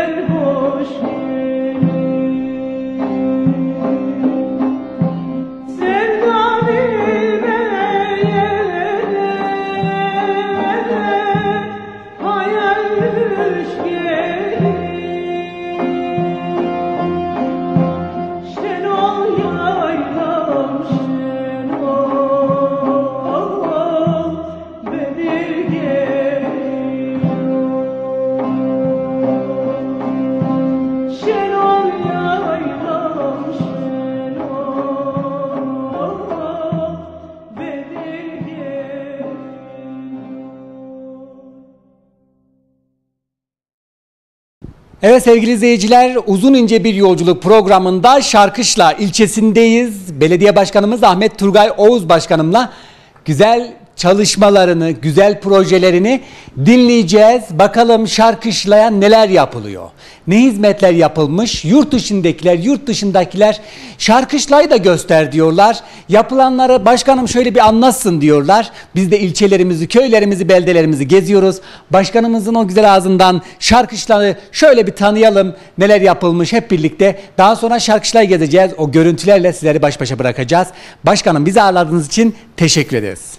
Evet sevgili izleyiciler, Uzun İnce Bir Yolculuk programında Şarkışla ilçesindeyiz. Belediye Başkanımız Ahmet Turgay Oğuz Başkanımla güzel çalışmalarını, güzel projelerini dinleyeceğiz. Bakalım Şarkışla'ya neler yapılıyor? Ne hizmetler yapılmış? Yurt dışındakiler, yurt dışındakiler Şarkışla'yı da göster diyorlar. Yapılanları başkanım şöyle bir anlatsın diyorlar. Biz de ilçelerimizi, köylerimizi, beldelerimizi geziyoruz. Başkanımızın o güzel ağzından Şarkışla'yı şöyle bir tanıyalım. Neler yapılmış hep birlikte. Daha sonra Şarkışla'yı gezeceğiz. O görüntülerle sizleri baş başa bırakacağız. Başkanım bizi ağırladığınız için teşekkür ederiz.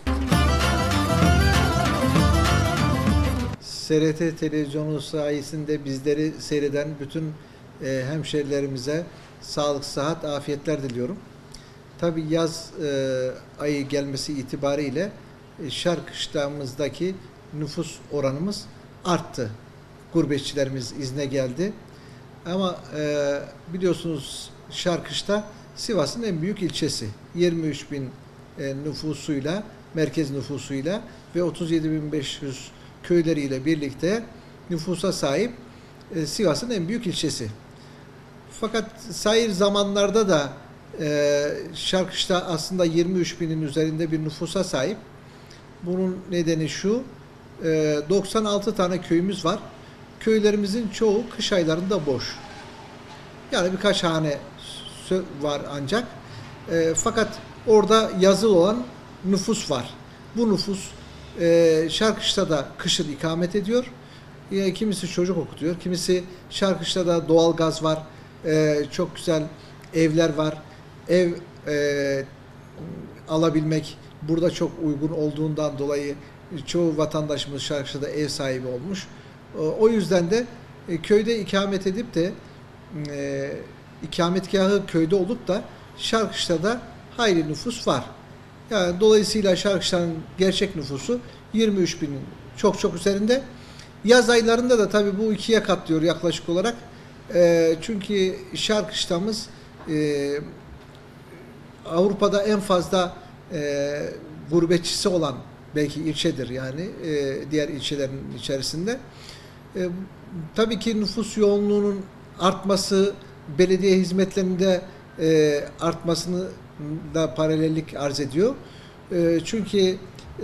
TRT televizyonu sayesinde bizleri seyreden bütün hemşerilerimize sağlık, sıhhat, afiyetler diliyorum. Tabii yaz ayı gelmesi itibariyle Şarkışla'mızdaki nüfus oranımız arttı. Gurbetçilerimiz izne geldi. Ama biliyorsunuz Şarkışla Sivas'ın en büyük ilçesi. 23.000 nüfusuyla, merkez nüfusuyla ve 37.500 köyleriyle birlikte nüfusa sahip Sivas'ın en büyük ilçesi. Fakat sair zamanlarda da Şarkışla aslında 23.000'in üzerinde bir nüfusa sahip. Bunun nedeni şu, 96 tane köyümüz var. Köylerimizin çoğu kış aylarında boş. Yani birkaç hane var ancak. Fakat orada yazılı olan nüfus var. Bu nüfus Şarkışla'da kışın ikamet ediyor. Kimisi çocuk okutuyor. Kimisi Şarkışla'da doğal gaz var. Çok güzel evler var. Ev alabilmek burada çok uygun olduğundan dolayı çoğu vatandaşımız Şarkışla'da ev sahibi olmuş. O yüzden de köyde ikamet edip de ikametgahı köyde olup da Şarkışla'da hayli nüfus var. Yani dolayısıyla Şarkışla'nın gerçek nüfusu 23.000'in çok üzerinde. Yaz aylarında da tabii bu ikiye katlıyor yaklaşık olarak. Çünkü Şarkışla'mız Avrupa'da en fazla gurbetçisi olan belki ilçedir yani diğer ilçelerin içerisinde. Tabii ki nüfus yoğunluğunun artması, belediye hizmetlerinde artmasını da paralellik arz ediyor. Çünkü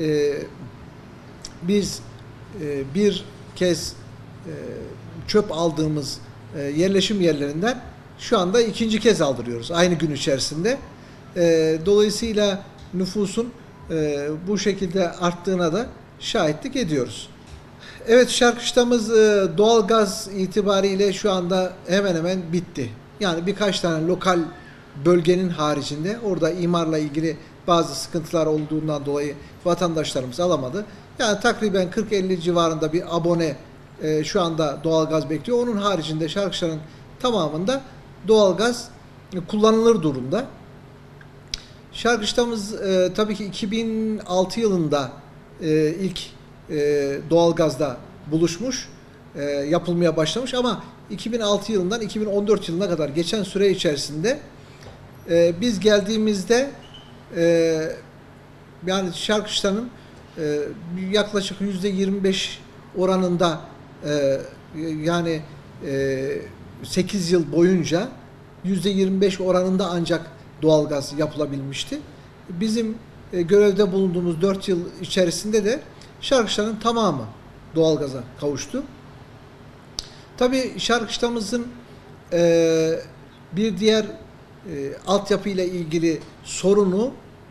biz bir kez çöp aldığımız yerleşim yerlerinden şu anda ikinci kez aldırıyoruz aynı gün içerisinde. Dolayısıyla nüfusun bu şekilde arttığına da şahitlik ediyoruz. Evet, Şarkışla'mız doğal gaz itibariyle şu anda hemen hemen bitti. Yani birkaç tane lokal bölgenin haricinde orada imarla ilgili bazı sıkıntılar olduğundan dolayı vatandaşlarımız alamadı. Yani takriben 40-50 civarında bir abone şu anda doğalgaz bekliyor. Onun haricinde Şarkışla'nın tamamında doğalgaz kullanılır durumda. Şarkışla'mız tabii ki 2006 yılında ilk doğalgazda buluşmuş, yapılmaya başlamış ama 2006 yılından 2014 yılına kadar geçen süre içerisinde biz geldiğimizde yani Şarkışla'nın yaklaşık %25 oranında yani 8 yıl boyunca %25 oranında ancak doğalgaz yapılabilmişti. Bizim görevde bulunduğumuz 4 yıl içerisinde de Şarkışla'nın tamamı doğalgaza kavuştu. Tabii Şarkışla'mızın bir diğer altyapı ile ilgili sorunu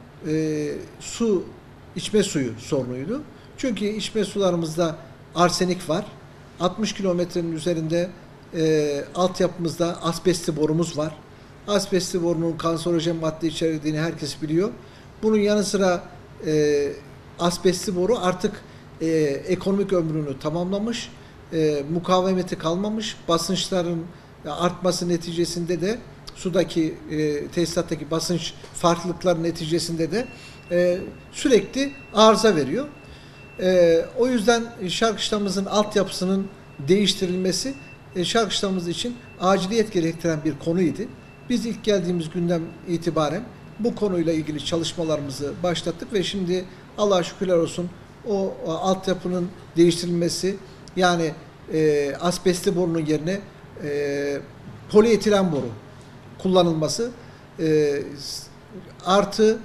içme suyu sorunuydu. Çünkü içme sularımızda arsenik var. 60 kilometrenin üzerinde altyapımızda asbestli borumuz var. Asbestli borunun kanserojen madde içerdiğini herkes biliyor. Bunun yanı sıra asbestli boru artık ekonomik ömrünü tamamlamış. Mukavemeti kalmamış. Basınçların artması neticesinde de sudaki tesisattaki basınç farklılıkları neticesinde de sürekli arıza veriyor. O yüzden şarkışlamamızın altyapısının değiştirilmesi şarkışlamamız için aciliyet gerektiren bir konuydu. Biz ilk geldiğimiz günden itibaren bu konuyla ilgili çalışmalarımızı başlattık ve şimdi Allah'a şükürler olsun o altyapının değiştirilmesi, yani asbestli borunun yerine polietilen boru kullanılması artı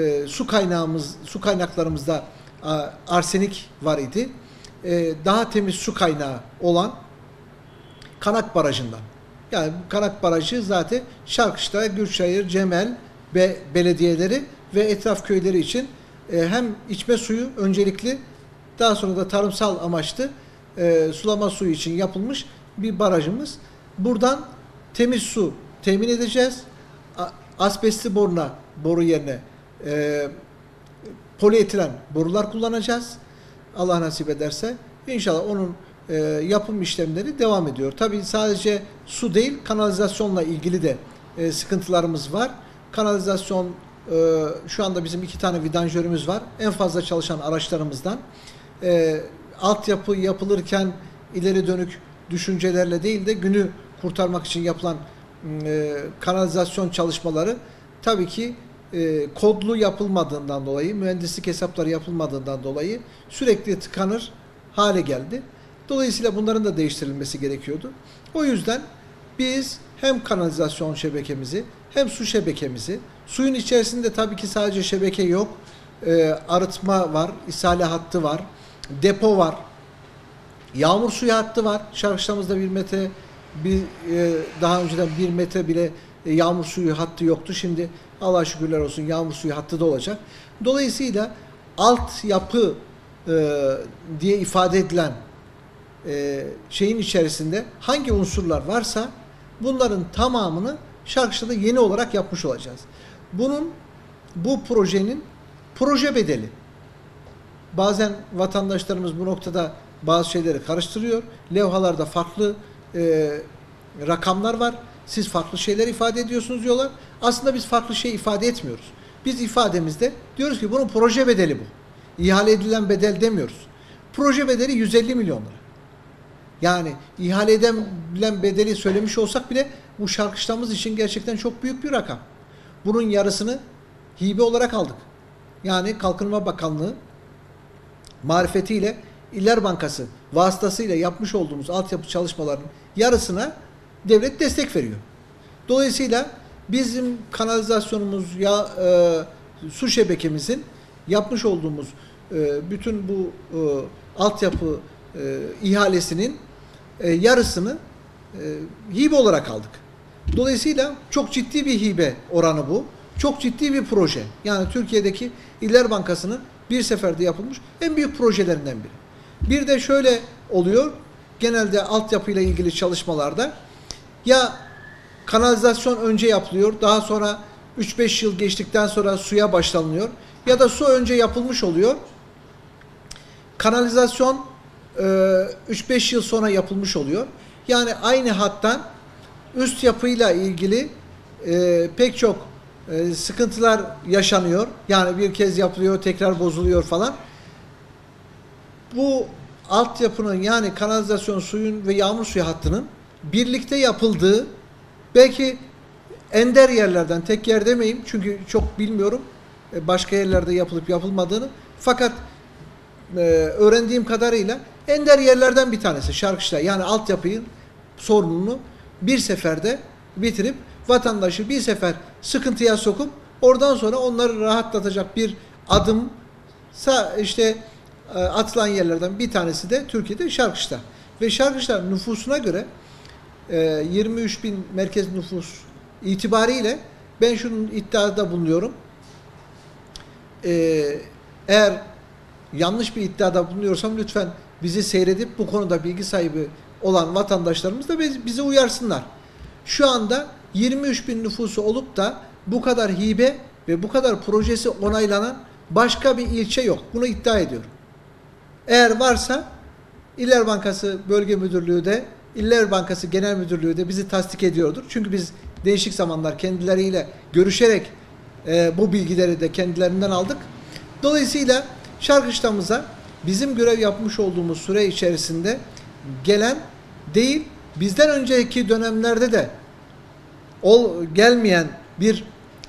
su kaynaklarımızda arsenik var idi. Daha temiz su kaynağı olan Kanak Barajı'ndan. Yani Kanak Barajı zaten Şarkışla, Gürçayır, Cemel ve belediyeleri ve etraf köyleri için hem içme suyu öncelikli, daha sonra da tarımsal amaçlı sulama suyu için yapılmış bir barajımız. Buradan temiz su temin edeceğiz. Asbestli boru yerine polietilen borular kullanacağız. Allah nasip ederse. İnşallah onun yapım işlemleri devam ediyor. Tabii sadece su değil, kanalizasyonla ilgili de sıkıntılarımız var. Kanalizasyon, şu anda bizim 2 tane vidanjörümüz var. En fazla çalışan araçlarımızdan. Altyapı yapılırken ileri dönük düşüncelerle değil de günü kurtarmak için yapılan kanalizasyon çalışmaları tabii ki kodlu yapılmadığından dolayı, mühendislik hesapları yapılmadığından dolayı sürekli tıkanır hale geldi. Dolayısıyla bunların da değiştirilmesi gerekiyordu. O yüzden biz hem kanalizasyon şebekemizi hem su şebekemizi, suyun içerisinde tabii ki sadece şebeke yok, arıtma var, ishale hattı var, depo var, yağmur suyu hattı var. Şarkışlamızda 1 metre, daha önceden 1 metre bile yağmur suyu hattı yoktu. Şimdi Allah'a şükürler olsun yağmur suyu hattı da olacak. Dolayısıyla altyapı diye ifade edilen şeyin içerisinde hangi unsurlar varsa bunların tamamını Şarkışla'da yeni olarak yapmış olacağız. Bu projenin proje bedeli. Bazen vatandaşlarımız bu noktada bazı şeyleri karıştırıyor. Levhalarda farklı rakamlar var. Siz farklı şeyler ifade ediyorsunuz diyorlar. Aslında biz farklı şey ifade etmiyoruz. Biz ifademizde diyoruz ki bunun proje bedeli bu. İhale edilen bedel demiyoruz. Proje bedeli 150 milyon lira. Yani ihale edilen bedeli söylemiş olsak bile bu Şarkışlamamız için gerçekten çok büyük bir rakam. Bunun yarısını hibe olarak aldık. Yani Kalkınma Bakanlığı marifetiyle İller Bankası vasıtasıyla yapmış olduğumuz altyapı çalışmalarının yarısına devlet destek veriyor. Dolayısıyla bizim kanalizasyonumuz su şebekemizin yapmış olduğumuz bütün bu altyapı ihalesinin yarısını hibe olarak aldık. Dolayısıyla çok ciddi bir hibe oranı bu. Çok ciddi bir proje. Yani Türkiye'deki İller Bankası'nın bir seferde yapılmış en büyük projelerinden biri. Bir de şöyle oluyor. Genelde altyapıyla ilgili çalışmalarda ya kanalizasyon önce yapılıyor, daha sonra 3-5 yıl geçtikten sonra suya başlanıyor ya da su önce yapılmış oluyor. Kanalizasyon 3-5 yıl sonra yapılmış oluyor. Yani aynı hattan üst yapıyla ilgili pek çok sıkıntılar yaşanıyor. Yani bir kez yapılıyor, tekrar bozuluyor falan. Bu altyapının, yani kanalizasyon suyun ve yağmur suyu hattının birlikte yapıldığı, belki ender yerlerden, tek yer demeyeyim çünkü çok bilmiyorum başka yerlerde yapılıp yapılmadığını, fakat öğrendiğim kadarıyla ender yerlerden bir tanesi Şarkışla. Yani altyapının sorununu bir seferde bitirip vatandaşı bir sefer sıkıntıya sokup oradan sonra onları rahatlatacak bir adım işte atılan yerlerden bir tanesi de Türkiye'de Şarkışla. Ve Şarkışla nüfusuna göre 23 bin merkez nüfus itibariyle ben şunun iddiada bulunuyorum. Eğer yanlış bir iddiada bulunuyorsam lütfen bizi seyredip bu konuda bilgi sahibi olan vatandaşlarımız da bizi uyarsınlar. Şu anda 23 bin nüfusu olup da bu kadar hibe ve bu kadar projesi onaylanan başka bir ilçe yok. Bunu iddia ediyorum. Eğer varsa İller Bankası Bölge Müdürlüğü de, İller Bankası Genel Müdürlüğü de bizi tasdik ediyordur. Çünkü biz değişik zamanlar kendileriyle görüşerek bu bilgileri de kendilerinden aldık. Dolayısıyla Şarkışla'mıza bizim görev yapmış olduğumuz süre içerisinde gelen değil, bizden önceki dönemlerde de gelmeyen bir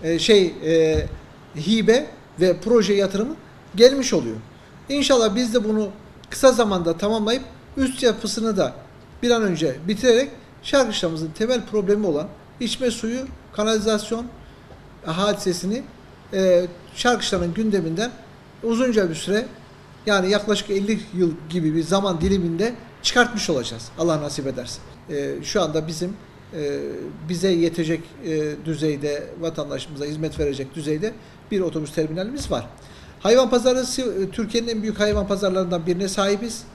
hibe ve proje yatırımı gelmiş oluyor. İnşallah biz de bunu kısa zamanda tamamlayıp üst yapısını da bir an önce bitirerek Şarkışla'mızın temel problemi olan içme suyu, kanalizasyon hadisesini Şarkışla'nın gündeminden uzunca bir süre, yani yaklaşık 50 yıl gibi bir zaman diliminde çıkartmış olacağız. Allah nasip ederse. Şu anda bizim bize yetecek düzeyde, vatandaşımıza hizmet verecek düzeyde bir otobüs terminalimiz var. Hayvan pazarı Türkiye'nin en büyük hayvan pazarlarından birine sahibiz.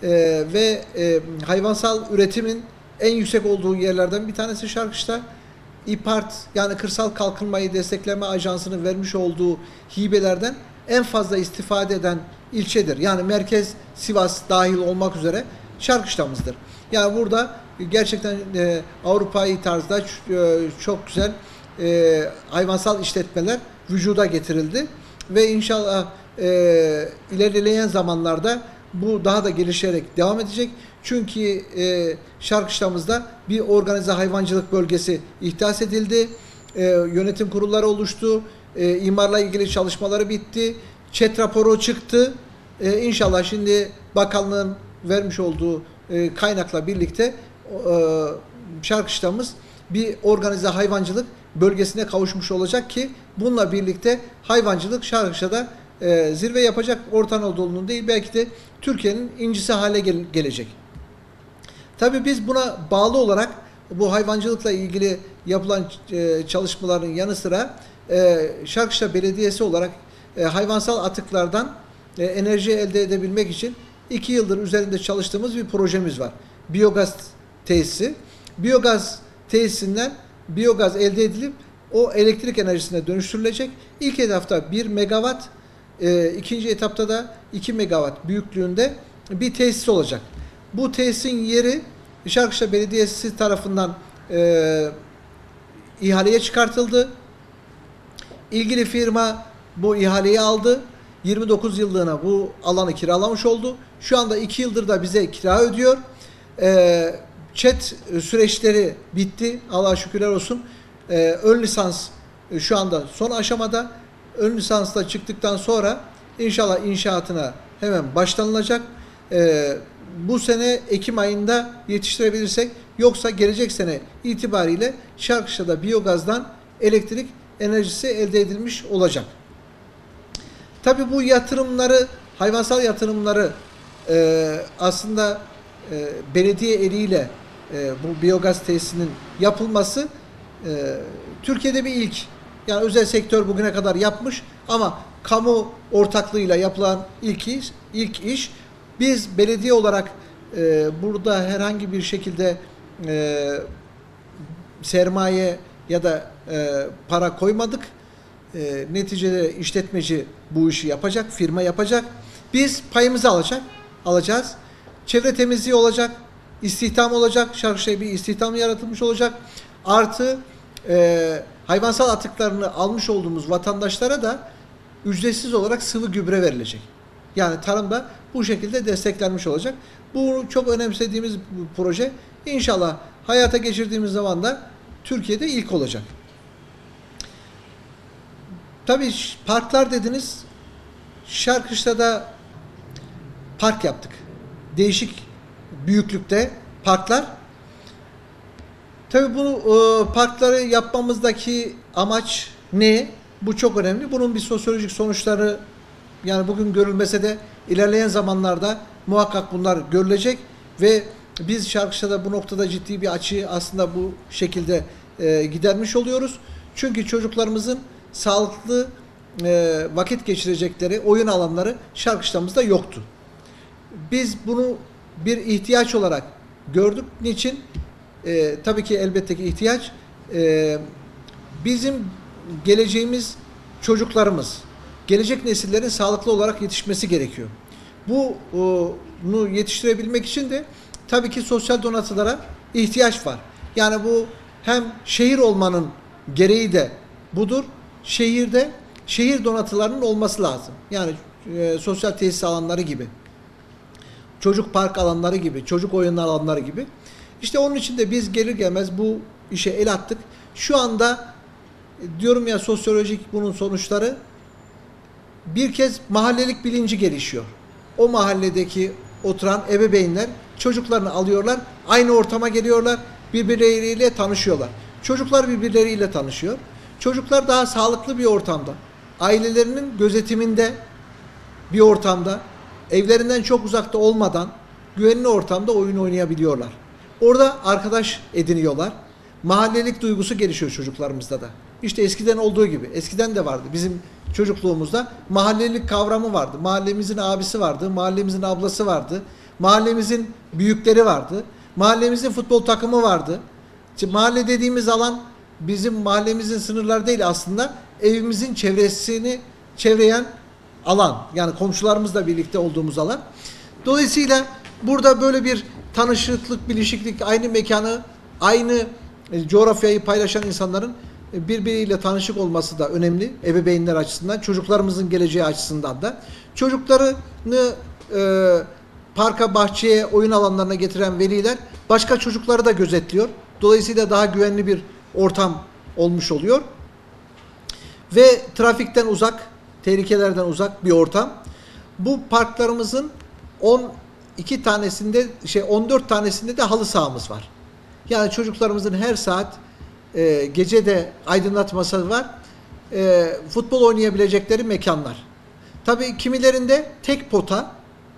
Ve hayvansal üretimin en yüksek olduğu yerlerden bir tanesi Şarkışla. İPART, yani Kırsal Kalkınmayı Destekleme Ajansı'nın vermiş olduğu hibelerden en fazla istifade eden ilçedir. Yani merkez Sivas dahil olmak üzere Şarkışla'mızdır. Yani burada gerçekten Avrupa'yı tarzda çok güzel hayvansal işletmeler vücuda getirildi. Ve inşallah ilerleyen zamanlarda bu daha da gelişerek devam edecek. Çünkü Şarkışla'mızda bir organize hayvancılık bölgesi ihdas edildi. Yönetim kurulları oluştu. İmarla ilgili çalışmaları bitti. ÇED raporu çıktı. İnşallah şimdi bakanlığın vermiş olduğu kaynakla birlikte Şarkışla'mız bir organize hayvancılık bölgesine kavuşmuş olacak ki bununla birlikte hayvancılık Şarkışla'da zirve yapacak. Orta Anadolu'nun değil, belki de Türkiye'nin incisi hale gelecek. Tabii biz buna bağlı olarak bu hayvancılıkla ilgili yapılan çalışmaların yanı sıra Şarkışla Belediyesi olarak hayvansal atıklardan enerji elde edebilmek için 2 yıldır üzerinde çalıştığımız bir projemiz var. Biyogaz tesisi. Biyogaz tesisinden biyogaz elde edilip o elektrik enerjisine dönüştürülecek. İlk etapta 1 megawatt, ikinci etapta da 2 megawatt büyüklüğünde bir tesis olacak. Bu tesisin yeri Şarkışla Belediyesi tarafından ihaleye çıkartıldı. İlgili firma bu ihaleyi aldı. 29 yıllığına bu alanı kiralamış oldu. Şu anda 2 yıldır da bize kira ödüyor. ÇED süreçleri bitti. Allah'a şükürler olsun. Ön lisans şu anda son aşamada. Ön lisansla çıktıktan sonra inşallah inşaatına hemen başlanılacak. Bu sene Ekim ayında yetiştirebilirsek, yoksa gelecek sene itibariyle Şarkışla'da biyogazdan elektrik enerjisi elde edilmiş olacak. Tabii bu yatırımları, hayvansal yatırımları aslında belediye eliyle bu biyogaz tesisinin yapılması Türkiye'de bir ilk. Yani özel sektör bugüne kadar yapmış ama kamu ortaklığıyla yapılan ilk iş. Biz belediye olarak burada herhangi bir şekilde sermaye ya da para koymadık. Neticede işletmeci bu işi yapacak, firma yapacak. Biz payımızı alacağız. Çevre temizliği olacak, istihdam olacak, Şarkışla'ya bir istihdam yaratılmış olacak. Artı hayvansal atıklarını almış olduğumuz vatandaşlara da ücretsiz olarak sıvı gübre verilecek. Yani tarımda bu şekilde desteklenmiş olacak. Bu çok önemsediğimiz bir proje. İnşallah hayata geçirdiğimiz zaman da Türkiye'de ilk olacak. Tabii parklar dediniz. Şarkışla'da park yaptık. Değişik büyüklükte parklar. Tabii bunu parkları yapmamızdaki amaç ne? Bu çok önemli. Bunun bir sosyolojik sonuçları, yani bugün görülmese de ilerleyen zamanlarda muhakkak bunlar görülecek ve biz Şarkışla'da bu noktada ciddi bir açığı aslında bu şekilde gidermiş oluyoruz. Çünkü çocuklarımızın sağlıklı vakit geçirecekleri oyun alanları Şarkışla'mızda yoktu. Biz bunu bir ihtiyaç olarak gördük. Niçin? Tabii ki elbette ki ihtiyaç. Bizim geleceğimiz çocuklarımız, gelecek nesillerin sağlıklı olarak yetişmesi gerekiyor. Bunu yetiştirebilmek için de tabii ki sosyal donatılara ihtiyaç var. Yani bu hem şehir olmanın gereği de budur. Şehir donatılarının olması lazım. Yani sosyal tesis alanları gibi, çocuk park alanları gibi, çocuk oyun alanları gibi. İşte onun için de biz gelir gelmez bu işe el attık. Şu anda diyorum ya, sosyolojik bunun sonuçları, bir kez mahallelik bilinci gelişiyor. O mahalledeki oturan ebeveynler çocuklarını alıyorlar, aynı ortama geliyorlar, birbirleriyle tanışıyorlar. Çocuklar birbirleriyle tanışıyor. Çocuklar daha sağlıklı bir ortamda, ailelerinin gözetiminde bir ortamda, evlerinden çok uzakta olmadan güvenli ortamda oyun oynayabiliyorlar. Orada arkadaş ediniyorlar. Mahallelik duygusu gelişiyor çocuklarımızda da. İşte eskiden olduğu gibi. Eskiden de vardı. Bizim çocukluğumuzda mahallelik kavramı vardı. Mahallemizin abisi vardı. Mahallemizin ablası vardı. Mahallemizin büyükleri vardı. Mahallemizin futbol takımı vardı. Şimdi mahalle dediğimiz alan bizim mahallemizin sınırları değil aslında. Evimizin çevresini çevreyen alan. Yani komşularımızla birlikte olduğumuz alan. Dolayısıyla burada böyle bir tanışıklık, bilişiklik, aynı mekanı, aynı coğrafyayı paylaşan insanların birbiriyle tanışık olması da önemli. Ebeveynler açısından, çocuklarımızın geleceği açısından da. Çocuklarını parka, bahçeye, oyun alanlarına getiren veliler başka çocukları da gözetliyor. Dolayısıyla daha güvenli bir ortam olmuş oluyor. Ve trafikten uzak, tehlikelerden uzak bir ortam. Bu parklarımızın 14 tanesinde de halı sahamız var. Yani çocuklarımızın her saat gece de aydınlatması var. Futbol oynayabilecekleri mekanlar. Tabii kimilerinde tek pota,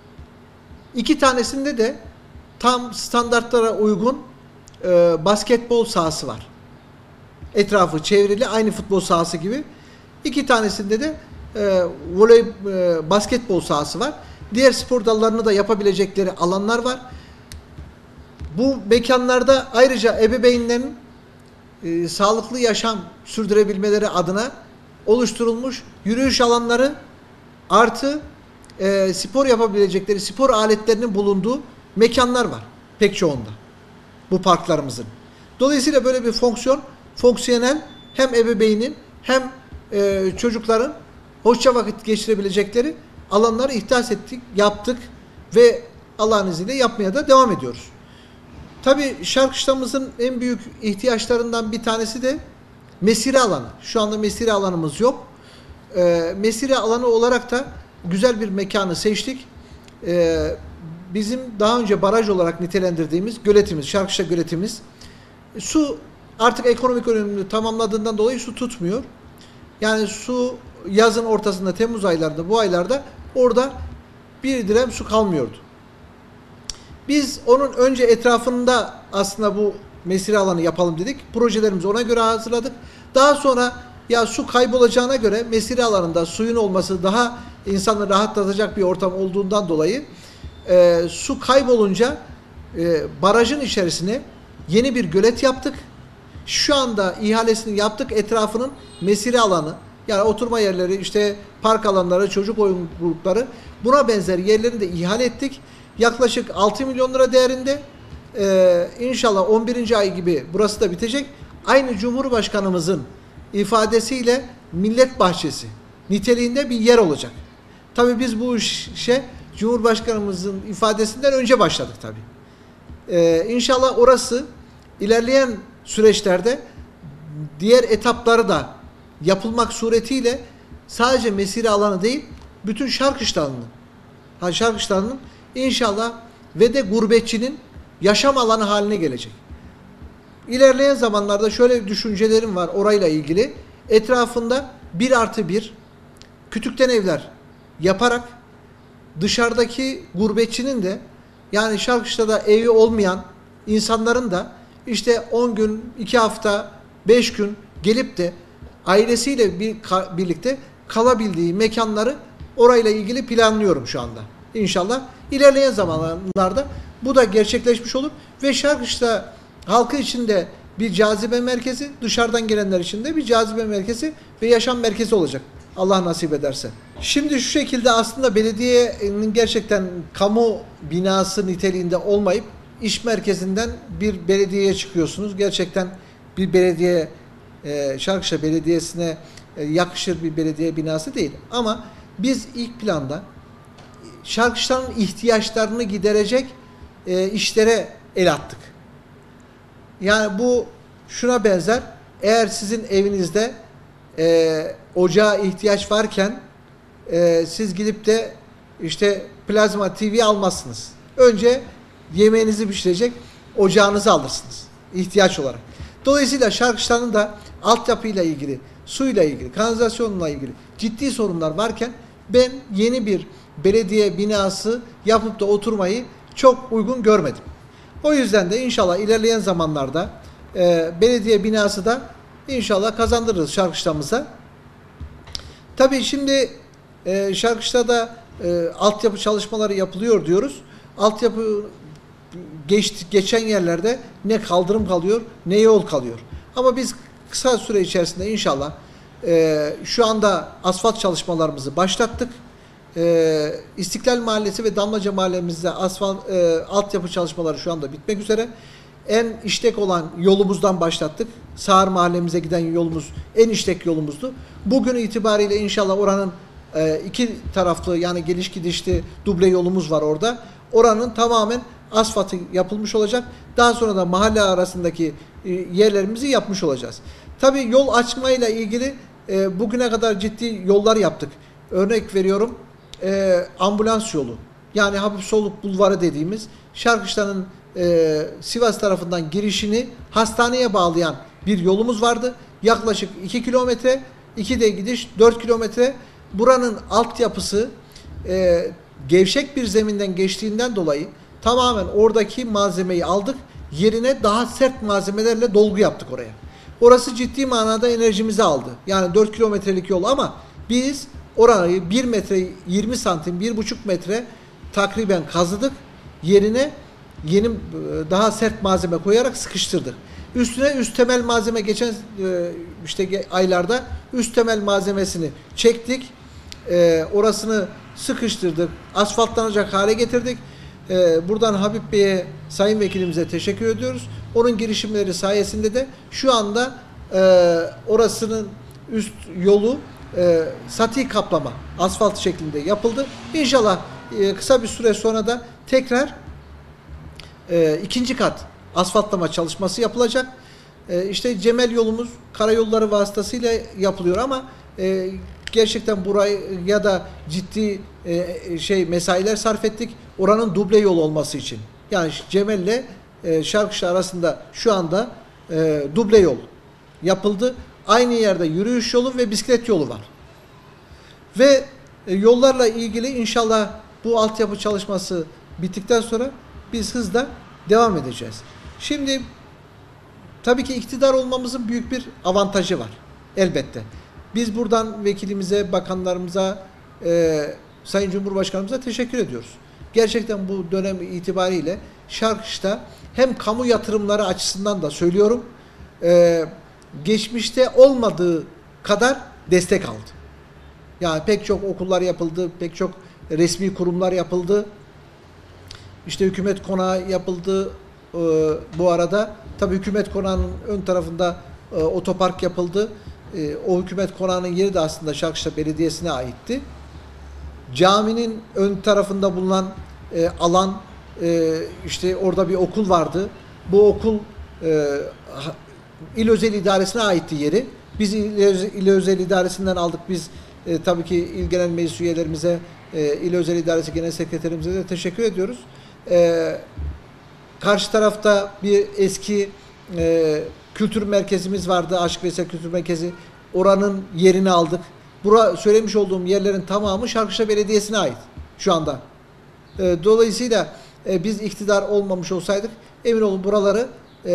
2 tanesinde de tam standartlara uygun basketbol sahası var. Etrafı çevrili, aynı futbol sahası gibi. 2 tanesinde de basketbol sahası var. Diğer spor dallarını da yapabilecekleri alanlar var. Bu mekanlarda ayrıca ebeveynlerin sağlıklı yaşam sürdürebilmeleri adına oluşturulmuş yürüyüş alanları artı spor yapabilecekleri spor aletlerinin bulunduğu mekanlar var pek çoğunda bu parklarımızın. Dolayısıyla böyle bir fonksiyonel hem ebeveynin hem çocukların hoşça vakit geçirebilecekleri alanları ihdas ettik, yaptık ve Allah'ın izniyle yapmaya da devam ediyoruz. Tabii Şarkışla'mızın en büyük ihtiyaçlarından bir tanesi de mesire alanı. Şu anda mesire alanımız yok. Mesire alanı olarak da güzel bir mekanı seçtik. Bizim daha önce baraj olarak nitelendirdiğimiz göletimiz, Şarkışla göletimiz. Su artık ekonomik önemini tamamladığından dolayı su tutmuyor. Yani su yazın ortasında, Temmuz aylarında, bu aylarda orada bir dirhem su kalmıyordu. Biz onun önce etrafında aslında bu mesire alanı yapalım dedik. Projelerimizi ona göre hazırladık. Daha sonra ya su kaybolacağına göre mesire alanında suyun olması daha insanı rahatlatacak bir ortam olduğundan dolayı su kaybolunca barajın içerisine yeni bir gölet yaptık. Şu anda ihalesini yaptık. Etrafının mesire alanı, yani oturma yerleri, işte park alanları, çocuk oyun grupları, buna benzer yerlerini de ihale ettik. Yaklaşık 6 milyon lira değerinde. İnşallah 11. ay gibi burası da bitecek. Aynı Cumhurbaşkanımızın ifadesiyle millet bahçesi niteliğinde bir yer olacak. Tabii biz bu işe Cumhurbaşkanımızın ifadesinden önce başladık tabii. İnşallah orası ilerleyen süreçlerde diğer etapları da yapılmak suretiyle sadece mesire alanı değil, bütün Şarkışla'nın inşallah ve de gurbetçinin yaşam alanı haline gelecek. İlerleyen zamanlarda şöyle düşüncelerim var orayla ilgili. Etrafında 1+1 kütükten evler yaparak dışarıdaki gurbetçinin de, yani Şarkışla'da evi olmayan insanların da işte 10 gün, 2 hafta, 5 gün gelip de ailesiyle birlikte kalabildiği mekanları orayla ilgili planlıyorum şu anda. İnşallah ilerleyen zamanlarda Bu da gerçekleşmiş olur ve Şarkışla halkı içinde bir cazibe merkezi, dışarıdan gelenler için de bir cazibe merkezi ve yaşam merkezi olacak. Allah nasip ederse. Şimdi şu şekilde aslında belediyenin gerçekten kamu binası niteliğinde olmayıp iş merkezinden bir belediyeye çıkıyorsunuz. Gerçekten bir belediye, Şarkışla Belediyesi'ne yakışır bir belediye binası değil. Ama biz ilk planda Şarkışla'nın ihtiyaçlarını giderecek işlere el attık. Yani bu şuna benzer. Eğer sizin evinizde ocağa ihtiyaç varken siz gidip de işte plazma TV almazsınız. Önce yemeğinizi pişirecek ocağınızı alırsınız ihtiyaç olarak. Dolayısıyla Şarkışla'nın da altyapıyla ilgili, suyla ilgili, kanalizasyonla ilgili ciddi sorunlar varken ben yeni bir belediye binası yapıp da oturmayı çok uygun görmedim. O yüzden de inşallah ilerleyen zamanlarda belediye binası da inşallah kazandırırız Şarkışla'mıza. Tabii şimdi Şarkışla'da altyapı çalışmaları yapılıyor diyoruz. Altyapı geçen yerlerde ne kaldırım kalıyor ne yol kalıyor. Ama biz kısa süre içerisinde inşallah şu anda asfalt çalışmalarımızı başlattık. İstiklal Mahallesi ve Damlaca Mahallemizde altyapı çalışmaları şu anda bitmek üzere. En işlek olan yolumuzdan başlattık. Sağır Mahallemize giden yolumuz en işlek yolumuzdu. Bugün itibariyle inşallah oranın iki taraflı yani geliş gidişli duble yolumuz var orada. Oranın tamamen asfaltı yapılmış olacak. Daha sonra da mahalle arasındaki yerlerimizi yapmış olacağız. Tabii yol açmayla ilgili bugüne kadar ciddi yollar yaptık. Örnek veriyorum ambulans yolu. Yani Habib Soluk Bulvarı dediğimiz Şarkışla'nın Sivas tarafından girişini hastaneye bağlayan bir yolumuz vardı. Yaklaşık 2 kilometre, 2 de gidiş 4 kilometre. Buranın altyapısı gevşek bir zeminden geçtiğinden dolayı tamamen oradaki malzemeyi aldık. Yerine daha sert malzemelerle dolgu yaptık oraya. Orası ciddi manada enerjimizi aldı. Yani 4 kilometrelik yol ama biz orayı 1 metre 20 santim 1,5 metre takriben kazıdık. Yerine yeni daha sert malzeme koyarak sıkıştırdık. Üstüne üst temel malzeme geçen işte aylarda üst temel malzemesini çektik. Orasını sıkıştırdık. Asfaltlanacak hale getirdik. Buradan Habib Bey'e, Sayın Vekilimize teşekkür ediyoruz. Onun girişimleri sayesinde de şu anda orasının üst yolu sati kaplama asfalt şeklinde yapıldı. İnşallah kısa bir süre sonra da tekrar ikinci kat asfaltlama çalışması yapılacak. İşte Cemel yolumuz karayolları vasıtasıyla yapılıyor ama gerçekten buraya da ciddi mesailer sarf ettik. Oranın duble yol olması için. Yani Cemel'le Şarkışla arasında şu anda duble yol yapıldı. Aynı yerde yürüyüş yolu ve bisiklet yolu var. Ve yollarla ilgili inşallah bu altyapı çalışması bittikten sonra biz hızla devam edeceğiz. Şimdi tabii ki iktidar olmamızın büyük bir avantajı var. Elbette. Biz buradan vekilimize, bakanlarımıza, Sayın Cumhurbaşkanımıza teşekkür ediyoruz. Gerçekten bu dönem itibariyle Şarkış'ta hem kamu yatırımları açısından da söylüyorum, geçmişte olmadığı kadar destek aldı. Yani pek çok okullar yapıldı, pek çok resmi kurumlar yapıldı. İşte hükümet konağı yapıldı bu arada. Tabii hükümet konağının ön tarafında otopark yapıldı. O hükümet konağının yeri de aslında Şarkışla Belediyesi'ne aitti. Caminin ön tarafında bulunan alan, işte orada bir okul vardı. Bu okul İl Özel İdaresi'ne aitti yeri. Biz İl Özel İdaresi'nden aldık. Biz tabii ki İl Genel Meclis üyelerimize, İl Özel İdaresi Genel Sekreterimize de teşekkür ediyoruz. Karşı tarafta bir eski kültür merkezimiz vardı. Aşık Veysel Kültür Merkezi. Oranın yerini aldık. Söylemiş olduğum yerlerin tamamı Şarkışla Belediyesi'ne ait şu anda. Dolayısıyla biz iktidar olmamış olsaydık emin olun buraları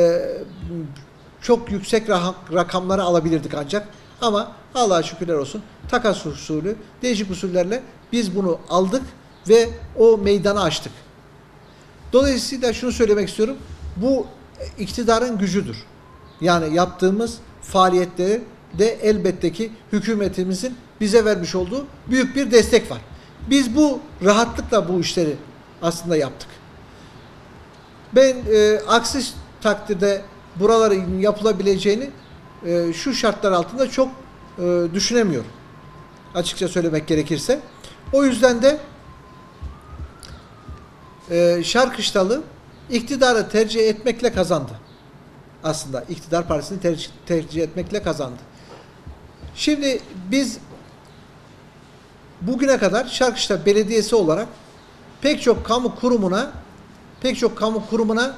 çok yüksek rakamlara alabilirdik ancak. Ama Allah'a şükürler olsun takas usulü, değişik usullerle biz bunu aldık ve o meydanı açtık. Dolayısıyla şunu söylemek istiyorum. Bu iktidarın gücüdür. Yani yaptığımız faaliyetleri de elbette ki hükümetimizin bize vermiş olduğu büyük bir destek var. Biz bu rahatlıkla bu işleri aslında yaptık. Ben aksi takdirde buraların yapılabileceğini şu şartlar altında çok düşünemiyorum. Açıkça söylemek gerekirse. O yüzden de Şarkışlalı iktidarı tercih etmekle kazandı. Aslında iktidar partisini tercih etmekle kazandı. Şimdi biz bugüne kadar Şarkışla Belediyesi olarak pek çok kamu kurumuna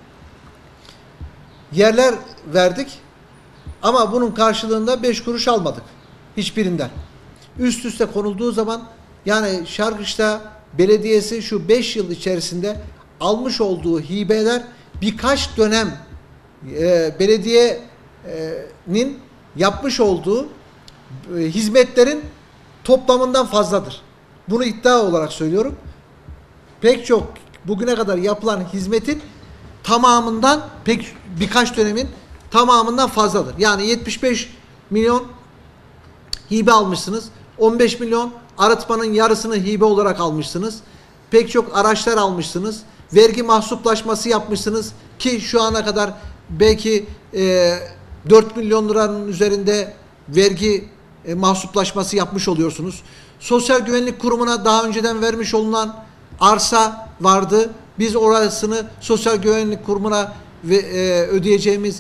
yerler verdik. Ama bunun karşılığında 5 kuruş almadık. Hiçbirinden. Üst üste konulduğu zaman yani Şarkışla Belediyesi şu 5 yıl içerisinde almış olduğu hibeler birkaç dönem belediyenin yapmış olduğu hizmetlerin toplamından fazladır. Bunu iddia olarak söylüyorum. Pek çok bugüne kadar yapılan hizmetin tamamından birkaç dönemin tamamından fazladır. Yani 75 milyon hibe almışsınız. 15 milyon arıtmanın yarısını hibe olarak almışsınız. Pek çok araçlar almışsınız. Vergi mahsuplaşması yapmışsınız ki şu ana kadar belki 4 milyon liranın üzerinde vergi mahsuplaşması yapmış oluyorsunuz. Sosyal Güvenlik Kurumu'na daha önceden vermiş olunan arsa vardı. Biz orasını Sosyal Güvenlik Kurumu'na ödeyeceğimiz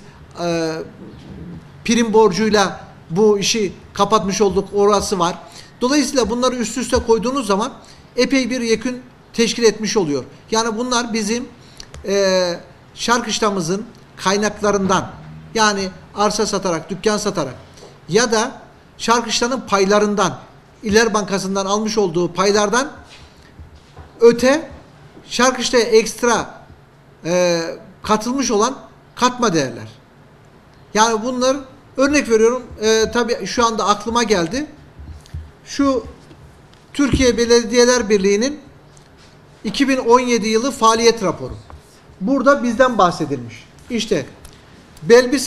prim borcuyla bu işi kapatmış olduk. Orası var. Dolayısıyla bunları üst üste koyduğunuz zaman epey bir yekün teşkil etmiş oluyor. Yani bunlar bizim Şarkışlamızın kaynaklarından, yani arsa satarak, dükkan satarak ya da Şarkışla'nın paylarından, İller Bankası'ndan almış olduğu paylardan öte Şarkışla'ya ekstra katılmış olan katma değerler. Yani bunlar, örnek veriyorum, tabii şu anda aklıma geldi. Şu Türkiye Belediyeler Birliği'nin 2017 yılı faaliyet raporu. Burada bizden bahsedilmiş. İşte Belbis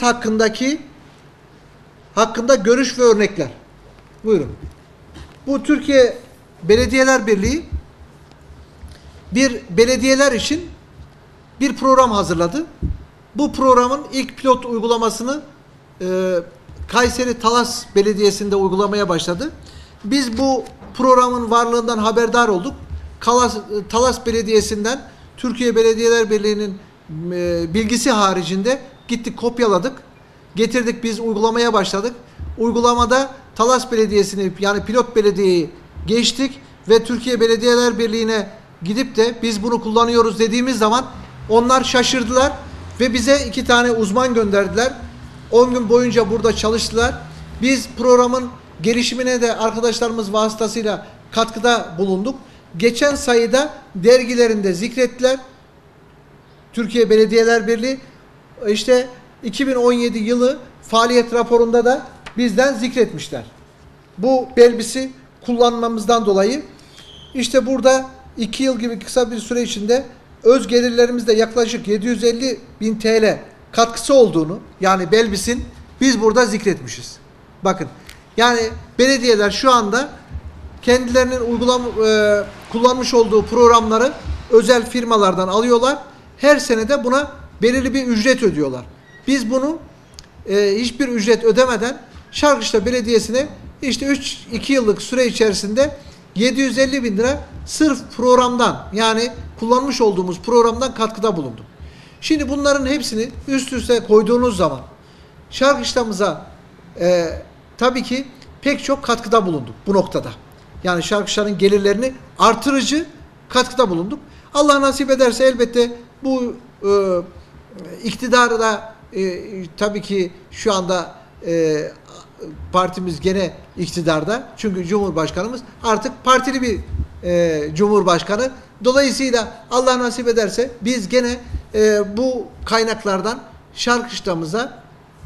hakkında görüş ve örnekler. Buyurun. Bu Türkiye Belediyeler Birliği bir belediyeler için bir program hazırladı. Bu programın ilk pilot uygulamasını Kayseri Talas Belediyesi'nde uygulamaya başladı. Biz bu programın varlığından haberdar olduk. Talas Belediyesi'nden Türkiye Belediyeler Birliği'nin bilgisi haricinde gittik, kopyaladık. Getirdik, biz uygulamaya başladık. Uygulamada Talas Belediyesi'ni, yani pilot belediyeyi geçtik ve Türkiye Belediyeler Birliği'ne gidip de biz bunu kullanıyoruz dediğimiz zaman onlar şaşırdılar ve bize 2 tane uzman gönderdiler. 10 gün boyunca burada çalıştılar. Biz programın gelişimine de arkadaşlarımız vasıtasıyla katkıda bulunduk. Geçen sayıda dergilerinde zikrettiler. Türkiye Belediyeler Birliği işte 2017 yılı faaliyet raporunda da bizden zikretmişler. Bu Belbis'i kullanmamızdan dolayı işte burada 2 yıl gibi kısa bir süre içinde öz gelirlerimizde yaklaşık 750 bin TL katkısı olduğunu, yani Belbis'in, biz burada zikretmişiz. Bakın, yani belediyeler şu anda kendilerinin kullanmış olduğu programları özel firmalardan alıyorlar. Her sene de buna belirli bir ücret ödüyorlar. Biz bunu hiçbir ücret ödemeden Şarkışla Belediyesi'ne işte 2 yıllık süre içerisinde 750 bin lira sırf programdan, yani kullanmış olduğumuz programdan katkıda bulunduk. Şimdi bunların hepsini üst üste koyduğunuz zaman Şarkışla'mıza tabii ki pek çok katkıda bulunduk bu noktada. Yani Şarkışla'nın gelirlerini artırıcı katkıda bulunduk. Allah nasip ederse elbette bu iktidarı da tabii ki şu anda partimiz gene iktidarda. Çünkü Cumhurbaşkanımız artık partili bir Cumhurbaşkanı. Dolayısıyla Allah nasip ederse biz gene bu kaynaklardan Şarkışla'mıza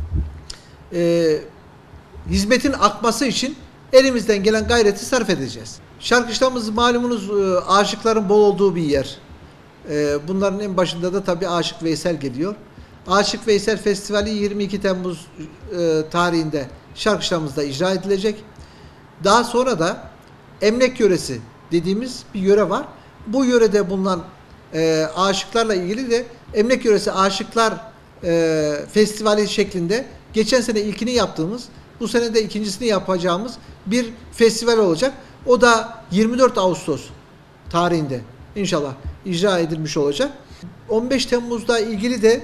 hizmetin akması için elimizden gelen gayreti sarf edeceğiz. Şarkışla'mız malumunuz aşıkların bol olduğu bir yer. Bunların en başında da tabii Aşık Veysel geliyor. Aşık Veysel Festivali 22 Temmuz tarihinde Şarkışlamız'da icra edilecek. Daha sonra da Emlak Yöresi dediğimiz bir yöre var. Bu yörede bulunan aşıklarla ilgili de Emlak Yöresi Aşıklar Festivali şeklinde geçen sene ilkini yaptığımız, bu sene de ikincisini yapacağımız bir festival olacak. O da 24 Ağustos tarihinde inşallah icra edilmiş olacak. 15 Temmuz'da ilgili de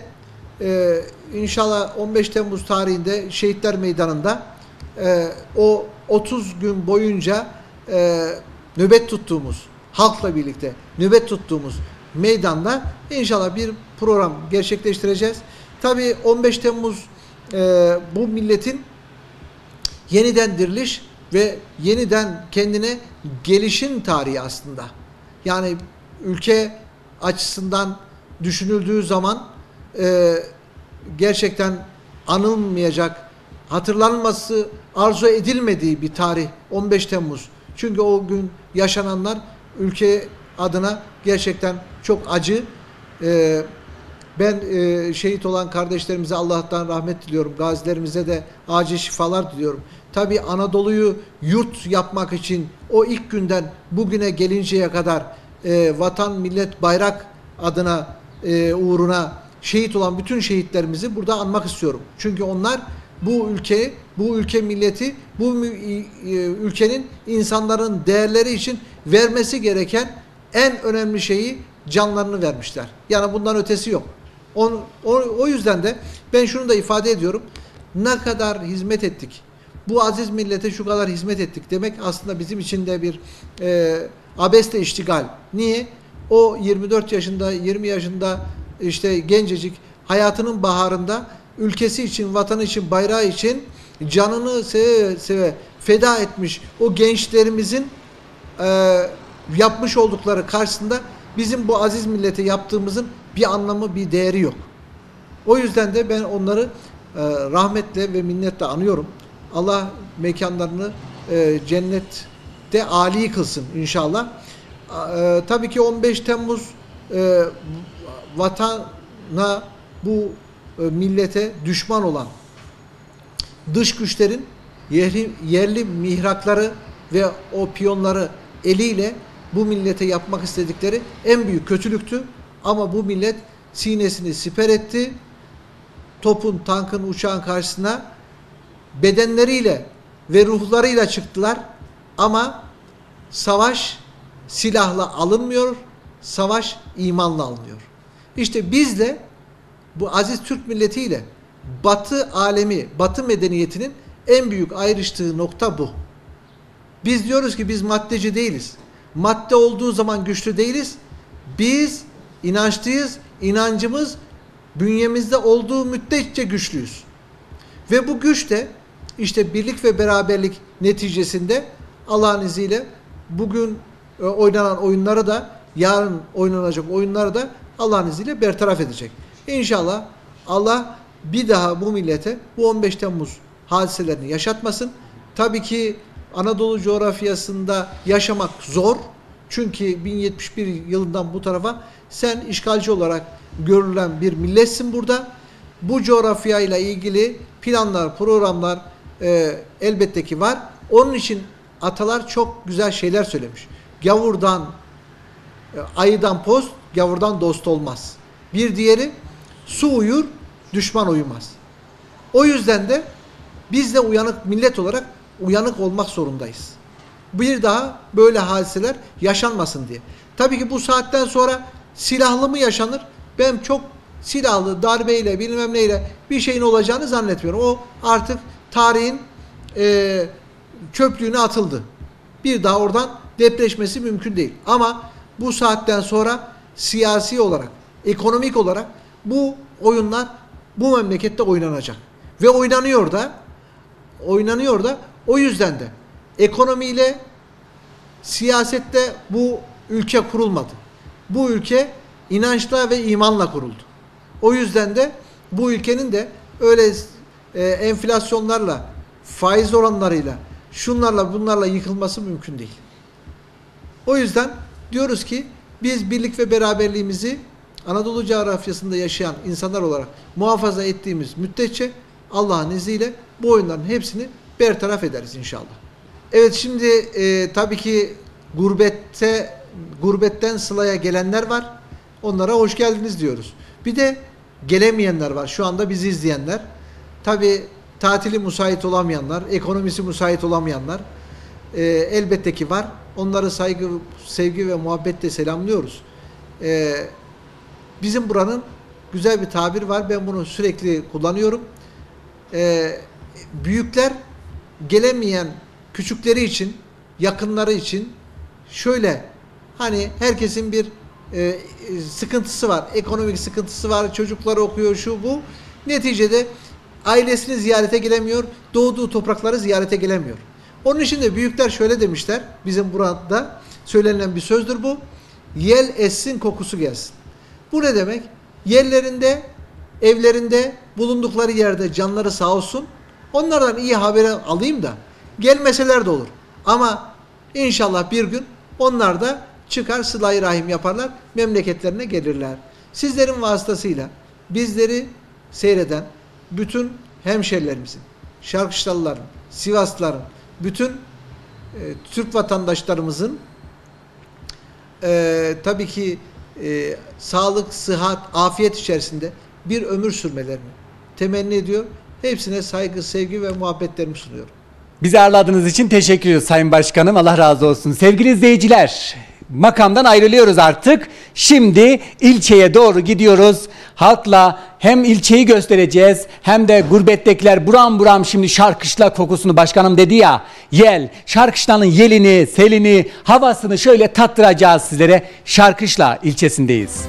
inşallah 15 Temmuz tarihinde Şehitler Meydanı'nda o 30 gün boyunca nöbet tuttuğumuz, halkla birlikte nöbet tuttuğumuz meydanda inşallah bir program gerçekleştireceğiz. Tabii 15 Temmuz bu milletin yeniden diriliş ve yeniden kendine gelişin tarihi aslında. Yani ülke açısından düşünüldüğü zaman gerçekten anılmayacak, hatırlanması arzu edilmediği bir tarih 15 Temmuz. Çünkü o gün yaşananlar ülke adına gerçekten çok acı. Ben şehit olan kardeşlerimize Allah'tan rahmet diliyorum. Gazilerimize de acil şifalar diliyorum. Tabii Anadolu'yu yurt yapmak için o ilk günden bugüne gelinceye kadar vatan, millet, bayrak adına uğruna şehit olan bütün şehitlerimizi burada anmak istiyorum. Çünkü onlar bu ülke milleti, bu ülkenin insanların değerleri için vermesi gereken en önemli şeyi canlarını vermişler. Yani bundan ötesi yok. O yüzden de ben şunu da ifade ediyorum. Ne kadar hizmet ettik, bu aziz millete şu kadar hizmet ettik demek aslında bizim için de bir abeste iştigal. Niye? O 24 yaşında, 20 yaşında işte gencecik hayatının baharında ülkesi için, vatanı için, bayrağı için canını seve seve feda etmiş o gençlerimizin yapmış oldukları karşısında bizim bu aziz millete yaptığımızın bir anlamı, bir değeri yok. O yüzden de ben onları rahmetle ve minnetle anıyorum. Allah mekanlarını cennette âli kılsın inşallah. Tabii ki 15 Temmuz vatana, bu millete düşman olan dış güçlerin yerli mihrakları ve o piyonları eliyle bu millete yapmak istedikleri en büyük kötülüktü. Ama bu millet sinesini siper etti. Topun, tankın, uçağın karşısına bedenleriyle ve ruhlarıyla çıktılar. Ama savaş silahla alınmıyor, savaş imanla alınıyor. İşte biz de bu aziz Türk milletiyle Batı alemi, Batı medeniyetinin en büyük ayrıştığı nokta bu. Biz diyoruz ki biz maddeci değiliz. Madde olduğu zaman güçlü değiliz. Biz inançlıyız. İnancımız bünyemizde olduğu müddetçe güçlüyüz. Ve bu güç de işte birlik ve beraberlik neticesinde Allah'ın izniyle bugün oynanan oyunları da, yarın oynanacak oyunları da Allah'ın izniyle bertaraf edecek. İnşallah Allah bir daha bu millete bu 15 Temmuz hadiselerini yaşatmasın. Tabii ki Anadolu coğrafyasında yaşamak zor. Çünkü 1071 yılından bu tarafa sen işgalci olarak görülen bir milletsin burada. Bu coğrafyayla ilgili planlar, programlar elbette ki var. Onun için atalar çok güzel şeyler söylemiş. Gavurdan, ayıdan post, gavurdan dost olmaz. Bir diğeri, su uyur, düşman uyumaz. O yüzden de biz de uyanık millet olarak uyanık olmak zorundayız. Bir daha böyle hadiseler yaşanmasın diye. Tabii ki bu saatten sonra silahlı mı yaşanır? Ben çok silahlı, darbeyle, bilmem neyle bir şeyin olacağını zannetmiyorum. O artık tarihin çöplüğüne atıldı. Bir daha oradan depreşmesi mümkün değil. Ama bu saatten sonra siyasi olarak, ekonomik olarak bu oyunlar bu memlekette oynanacak. Ve oynanıyor da o yüzden de ekonomiyle, siyasette bu ülke kurulmadı. Bu ülke inançla ve imanla kuruldu. O yüzden de bu ülkenin de öyle enflasyonlarla, faiz oranlarıyla, şunlarla bunlarla yıkılması mümkün değil. O yüzden diyoruz ki Biz birlik ve beraberliğimizi Anadolu coğrafyasında yaşayan insanlar olarak muhafaza ettiğimiz müddetçe Allah'ın izniyle bu oyunların hepsini bertaraf ederiz inşallah. Evet, şimdi tabii ki gurbetten sılaya gelenler var. Onlara hoş geldiniz diyoruz. Bir de gelemeyenler var. Şu anda bizi izleyenler. Tabii tatili müsait olamayanlar, ekonomisi müsait olamayanlar elbette ki var. Onları saygı, sevgi ve muhabbetle selamlıyoruz. Bizim buranın güzel bir tabir var. Ben bunu sürekli kullanıyorum. Büyükler gelemeyen küçükleri için, yakınları için şöyle, hani herkesin bir sıkıntısı var. Ekonomik sıkıntısı var. Çocuklar okuyor, şu bu. Neticede ailesini ziyarete gelemiyor. Doğduğu toprakları ziyarete gelemiyor. Onun için de büyükler şöyle demişler. Bizim burada söylenen bir sözdür bu. Yel essin, kokusu gelsin. Bu ne demek? Yerlerinde, evlerinde, bulundukları yerde canları sağ olsun. Onlardan iyi haberi alayım da gelmeseler de olur. Ama inşallah bir gün onlar da çıkar, sıla-i rahim yaparlar, memleketlerine gelirler. Sizlerin vasıtasıyla bizleri seyreden bütün hemşerilerimizin, Şarkışlalıların, Sivaslıların, bütün Türk vatandaşlarımızın tabii ki sağlık, sıhhat, afiyet içerisinde bir ömür sürmelerini temenni ediyor. Hepsine saygı, sevgi ve muhabbetlerimi sunuyorum. Bizi ağırladığınız için teşekkür ediyoruz Sayın Başkanım. Allah razı olsun. Sevgili izleyiciler, makamdan ayrılıyoruz artık. Şimdi ilçeye doğru gidiyoruz. Halkla hem ilçeyi göstereceğiz hem de gurbettekiler buram buram şimdi Şarkışla kokusunu, başkanım dedi ya, yel. Şarkışla'nın yelini, selini, havasını şöyle tattıracağız sizlere. Şarkışla ilçesindeyiz.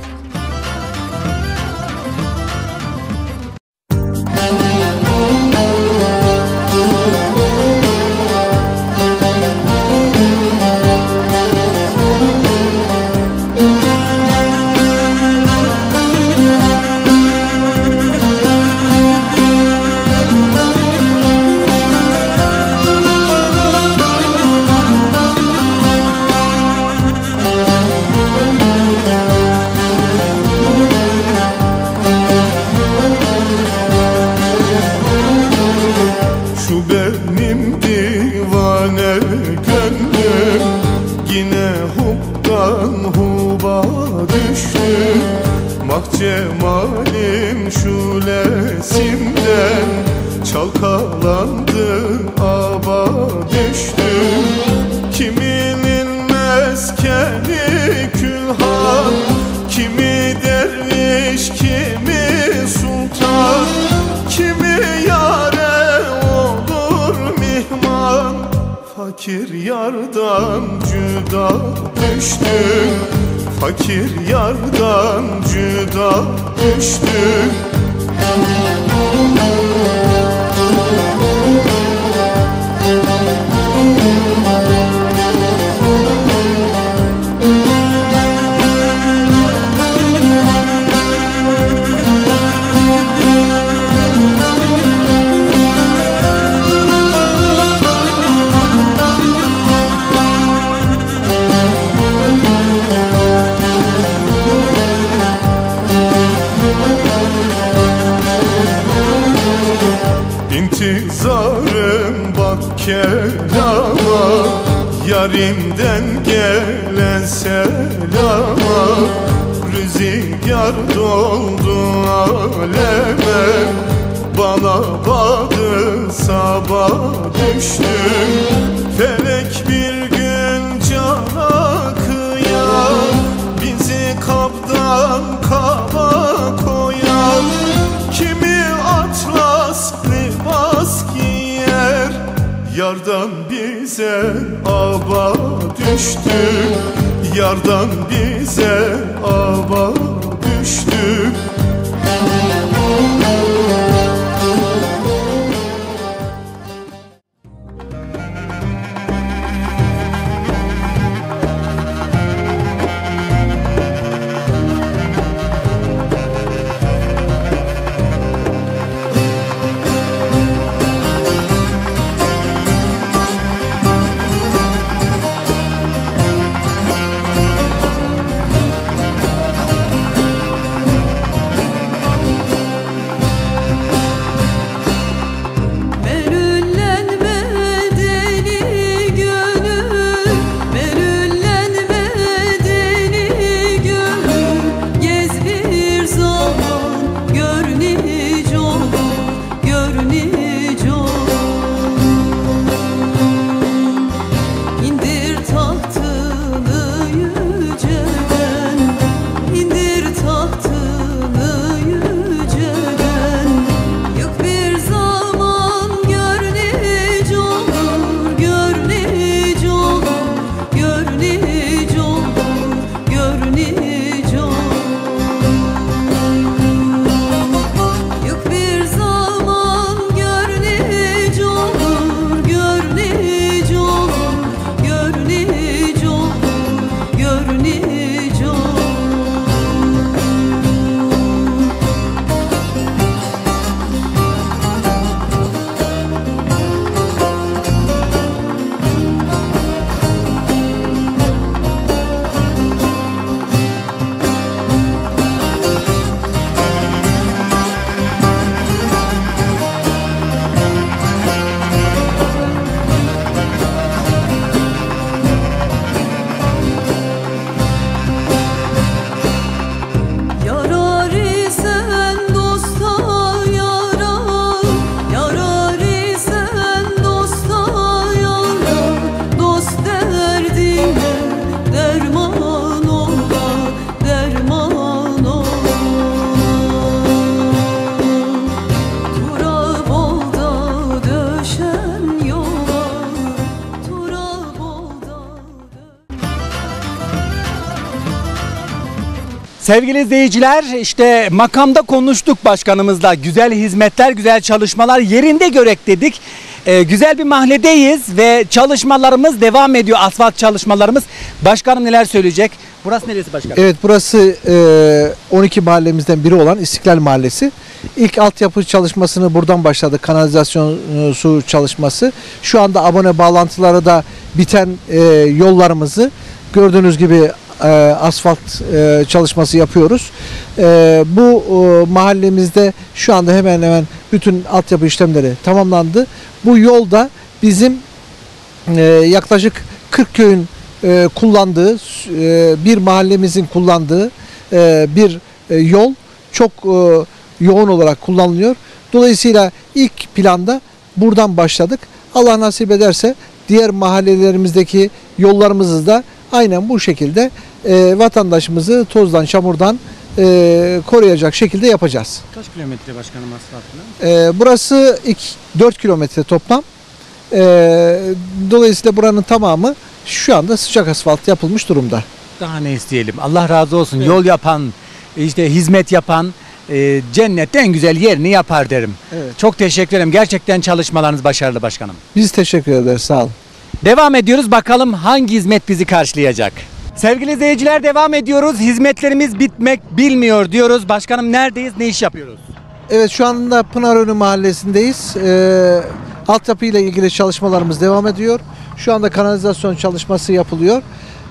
Cemalin şulesimden çalkalandı, aba düştüm. Kiminin meskeni külhan, kimi derviş, kimi sultan, kimi yare olur mihman. Fakir yardan cüda düştüm, fakir yardan cüda düştüm. İntizarım bak kelama, yarimden gelen selama. Rüzgar doldu aleme, bana badı sabah düştüm. Felek bir gün cana kıyar, bizi kaptan kaba koyar. Kimi atlas libas giyer, yardan bize aba düştü, yardan bize aba düştü. Sevgili izleyiciler, işte makamda konuştuk başkanımızla. Güzel hizmetler, güzel çalışmalar yerinde görek dedik. Güzel bir mahalledeyiz ve çalışmalarımız devam ediyor. Asfalt çalışmalarımız. Başkanım neler söyleyecek? Burası neresi başkanım? Evet, burası 12 mahallemizden biri olan İstiklal Mahallesi. İlk altyapı çalışmasını buradan başladık. Kanalizasyon su çalışması. Şu anda abone bağlantıları da biten yollarımızı gördüğünüz gibi asfalt çalışması yapıyoruz. Bu mahallemizde şu anda hemen hemen bütün altyapı işlemleri tamamlandı. Bu yolda bizim yaklaşık 40 köyün kullandığı, bir mahallemizin kullandığı bir yol çok yoğun olarak kullanılıyor. Dolayısıyla ilk planda buradan başladık. Allah nasip ederse diğer mahallelerimizdeki yollarımızı da aynen bu şekilde vatandaşımızı tozdan, çamurdan koruyacak şekilde yapacağız. Kaç kilometre başkanım asfaltına? Burası 4 kilometre toplam. Dolayısıyla buranın tamamı şu anda sıcak asfalt yapılmış durumda. Daha ne isteyelim? Allah razı olsun. Evet. Yol yapan, işte hizmet yapan cennette en güzel yerini yapar derim. Evet. Çok teşekkür ederim. Gerçekten çalışmalarınız başarılı başkanım. Biz teşekkür ederiz. Sağ olun. Devam ediyoruz. Bakalım hangi hizmet bizi karşılayacak? Sevgili izleyiciler, devam ediyoruz. Hizmetlerimiz bitmek bilmiyor diyoruz. Başkanım neredeyiz? Ne iş yapıyoruz? Evet, şu anda Pınarönü Mahallesi'ndeyiz. Altyapı ile ilgili çalışmalarımız devam ediyor. Şu anda kanalizasyon çalışması yapılıyor.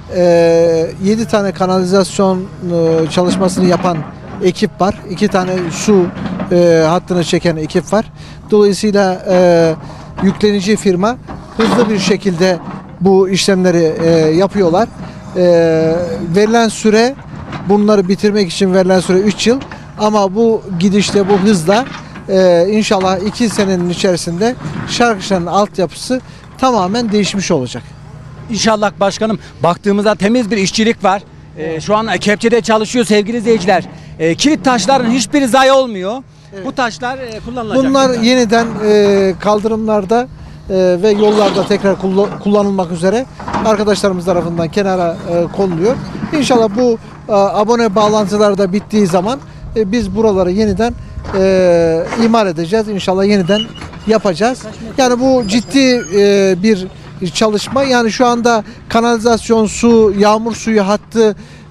7 tane kanalizasyon çalışmasını yapan ekip var. 2 tane su hattını çeken ekip var. Dolayısıyla yüklenici firma hızlı bir şekilde bu işlemleri yapıyorlar. Verilen süre, bunları bitirmek için verilen süre 3 yıl. Ama bu gidişle, bu hızla inşallah 2 senenin içerisinde Şarkışla'nın altyapısı tamamen değişmiş olacak. İnşallah başkanım. Baktığımızda temiz bir işçilik var. Şu an kepçede çalışıyor sevgili izleyiciler. Kilit taşların hiçbiri zayi olmuyor. Evet. Bu taşlar kullanılacak. Bunlar yeniden kaldırımlarda ve yollarda tekrar kullanılmak üzere arkadaşlarımız tarafından kenara konuluyor. İnşallah bu abone bağlantıları da bittiği zaman biz buraları yeniden imar edeceğiz. İnşallah yeniden yapacağız. Yani bu ciddi bir çalışma. Yani şu anda kanalizasyon su, yağmur suyu hattı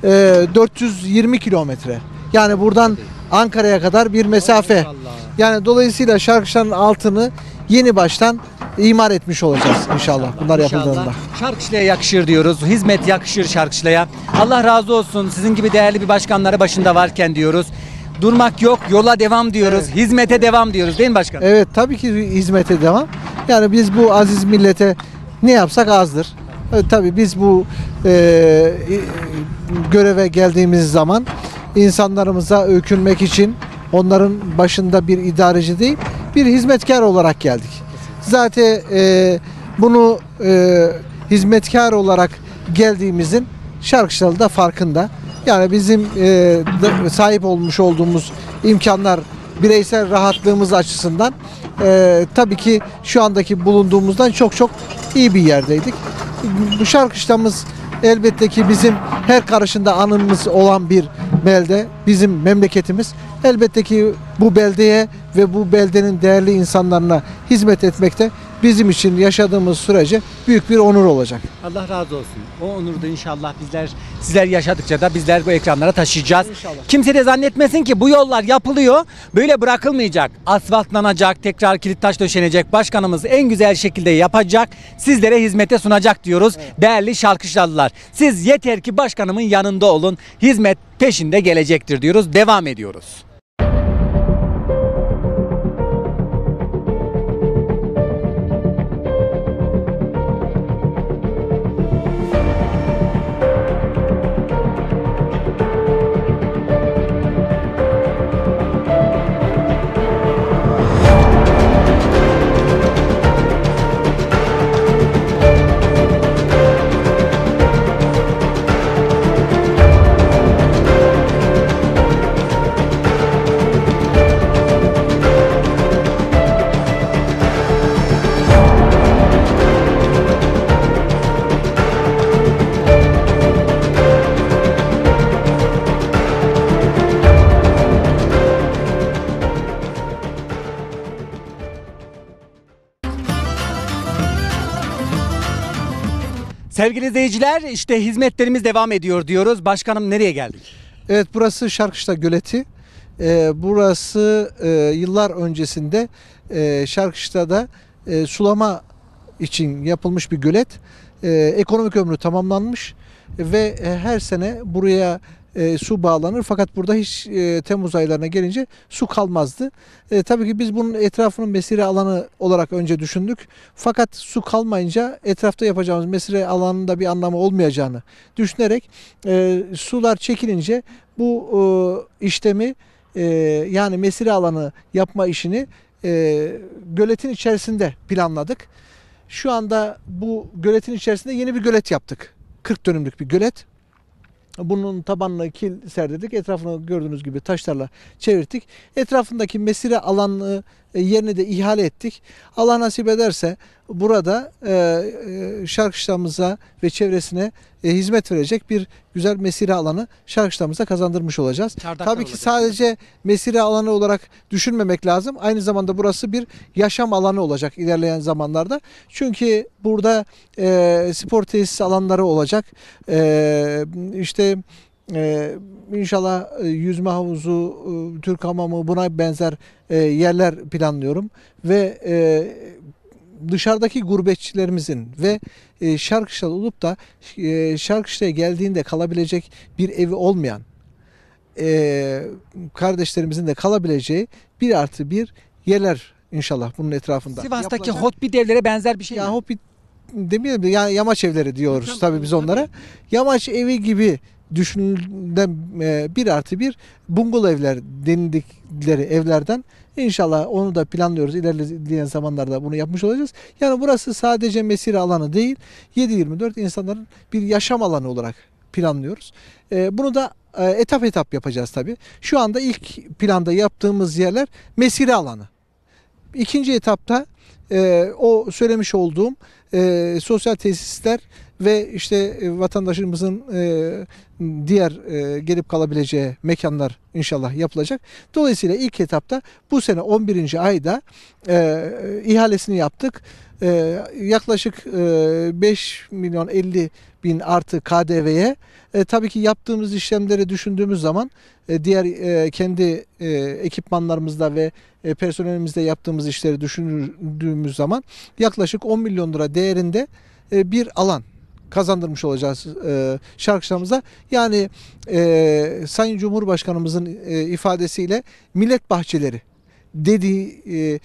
420 kilometre. Yani buradan Ankara'ya kadar bir mesafe. Yani dolayısıyla Şarkışla'nın altını yeni baştan imar etmiş olacağız inşallah bunlar yapıldığında. Şarkışla'ya yakışır diyoruz. Hizmet yakışır Şarkışla'ya. Allah razı olsun. Sizin gibi değerli bir başkanları başında varken diyoruz. Durmak yok, yola devam diyoruz. Evet. Hizmete devam diyoruz değil mi başkanım? Evet, tabii ki hizmete devam. Yani biz bu aziz millete ne yapsak azdır. Tabii biz bu göreve geldiğimiz zaman insanlarımıza öykünmek için onların başında bir idareci değil, bir hizmetkar olarak geldik. Zaten bunu hizmetkar olarak geldiğimizin Şarkışlalı da farkında. Yani bizim sahip olmuş olduğumuz imkanlar bireysel rahatlığımız açısından tabii ki şu andaki bulunduğumuzdan çok çok iyi bir yerdeydik. Bu Şarkışla'mız elbette ki bizim her karışında anımız olan bir belde, bizim memleketimiz. Elbette ki bu beldeye ve bu beldenin değerli insanlarına hizmet etmekte bizim için yaşadığımız sürece büyük bir onur olacak. Allah razı olsun. O onuru da inşallah sizler yaşadıkça da bizler bu ekranlara taşıyacağız. İnşallah. Kimse de zannetmesin ki bu yollar yapılıyor, böyle bırakılmayacak. Asfaltlanacak, tekrar kilit taş döşenecek. Başkanımız en güzel şekilde yapacak, sizlere hizmete sunacak diyoruz. Evet. Değerli Şarkışlalılar, siz yeter ki başkanımın yanında olun, hizmet peşinde gelecektir diyoruz. Devam ediyoruz. Sevgili izleyiciler, işte hizmetlerimiz devam ediyor diyoruz. Başkanım, nereye geldik? Evet, burası Şarkışla Göleti. Burası yıllar öncesinde Şarkışla'da sulama için yapılmış bir gölet. Ekonomik ömrü tamamlanmış ve her sene buraya su bağlanır. Fakat burada hiç Temmuz aylarına gelince su kalmazdı. Tabii ki biz bunun etrafının mesire alanı olarak önce düşündük. Fakat su kalmayınca etrafta yapacağımız mesire alanında bir anlamı olmayacağını düşünerek sular çekilince bu işlemi yani mesire alanı yapma işini göletin içerisinde planladık. Şu anda bu göletin içerisinde yeni bir gölet yaptık. 40 dönümlük bir gölet. Bunun tabanına kil serdirdik. Etrafını gördüğünüz gibi taşlarla çevirdik. Etrafındaki mesire alanı yerini de ihale ettik. Allah nasip ederse burada Şarkışla'mıza ve çevresine hizmet verecek bir güzel mesire alanı Şarkışla'mıza kazandırmış olacağız. Çardaklar Tabii ki olacak. sadece mesire alanı olarak düşünmemek lazım. Aynı zamanda burası bir yaşam alanı olacak ilerleyen zamanlarda. Çünkü burada spor tesis alanları olacak. İşte inşallah yüzme havuzu, Türk hamamı, buna benzer yerler planlıyorum ve dışarıdaki gurbetçilerimizin ve Şarkışla'da olup da Şarkışla'ya geldiğinde kalabilecek bir evi olmayan kardeşlerimizin de kalabileceği 1+1 yerler inşallah bunun etrafında Sivas'taki yapılacak. Hotbit evlere benzer bir şey Ya mi? Hobbit demeyelim de yani yamaç evleri diyoruz tabii biz onlara. Yamaç evi gibi düşünülen 1+1 bungalov evler denildikleri evlerden inşallah onu da planlıyoruz. İlerleyen zamanlarda bunu yapmış olacağız. Yani burası sadece mesire alanı değil, 7/24 insanların bir yaşam alanı olarak planlıyoruz. Bunu da etap etap yapacağız tabii. Şu anda ilk planda yaptığımız yerler mesire alanı. İkinci etapta o söylemiş olduğum sosyal tesisler ve işte vatandaşımızın diğer gelip kalabileceği mekanlar inşallah yapılacak. Dolayısıyla ilk etapta bu sene 11. ayda ihalesini yaptık. Yaklaşık 5.050.000 artı KDV'ye tabii ki yaptığımız işlemleri düşündüğümüz zaman diğer kendi ekipmanlarımızda ve personelimizde yaptığımız işleri düşündüğümüz zaman yaklaşık 10 milyon lira değerinde bir alan kazandırmış olacağız Şarkışla'mıza. Yani Sayın Cumhurbaşkanımızın ifadesiyle millet bahçeleri dediği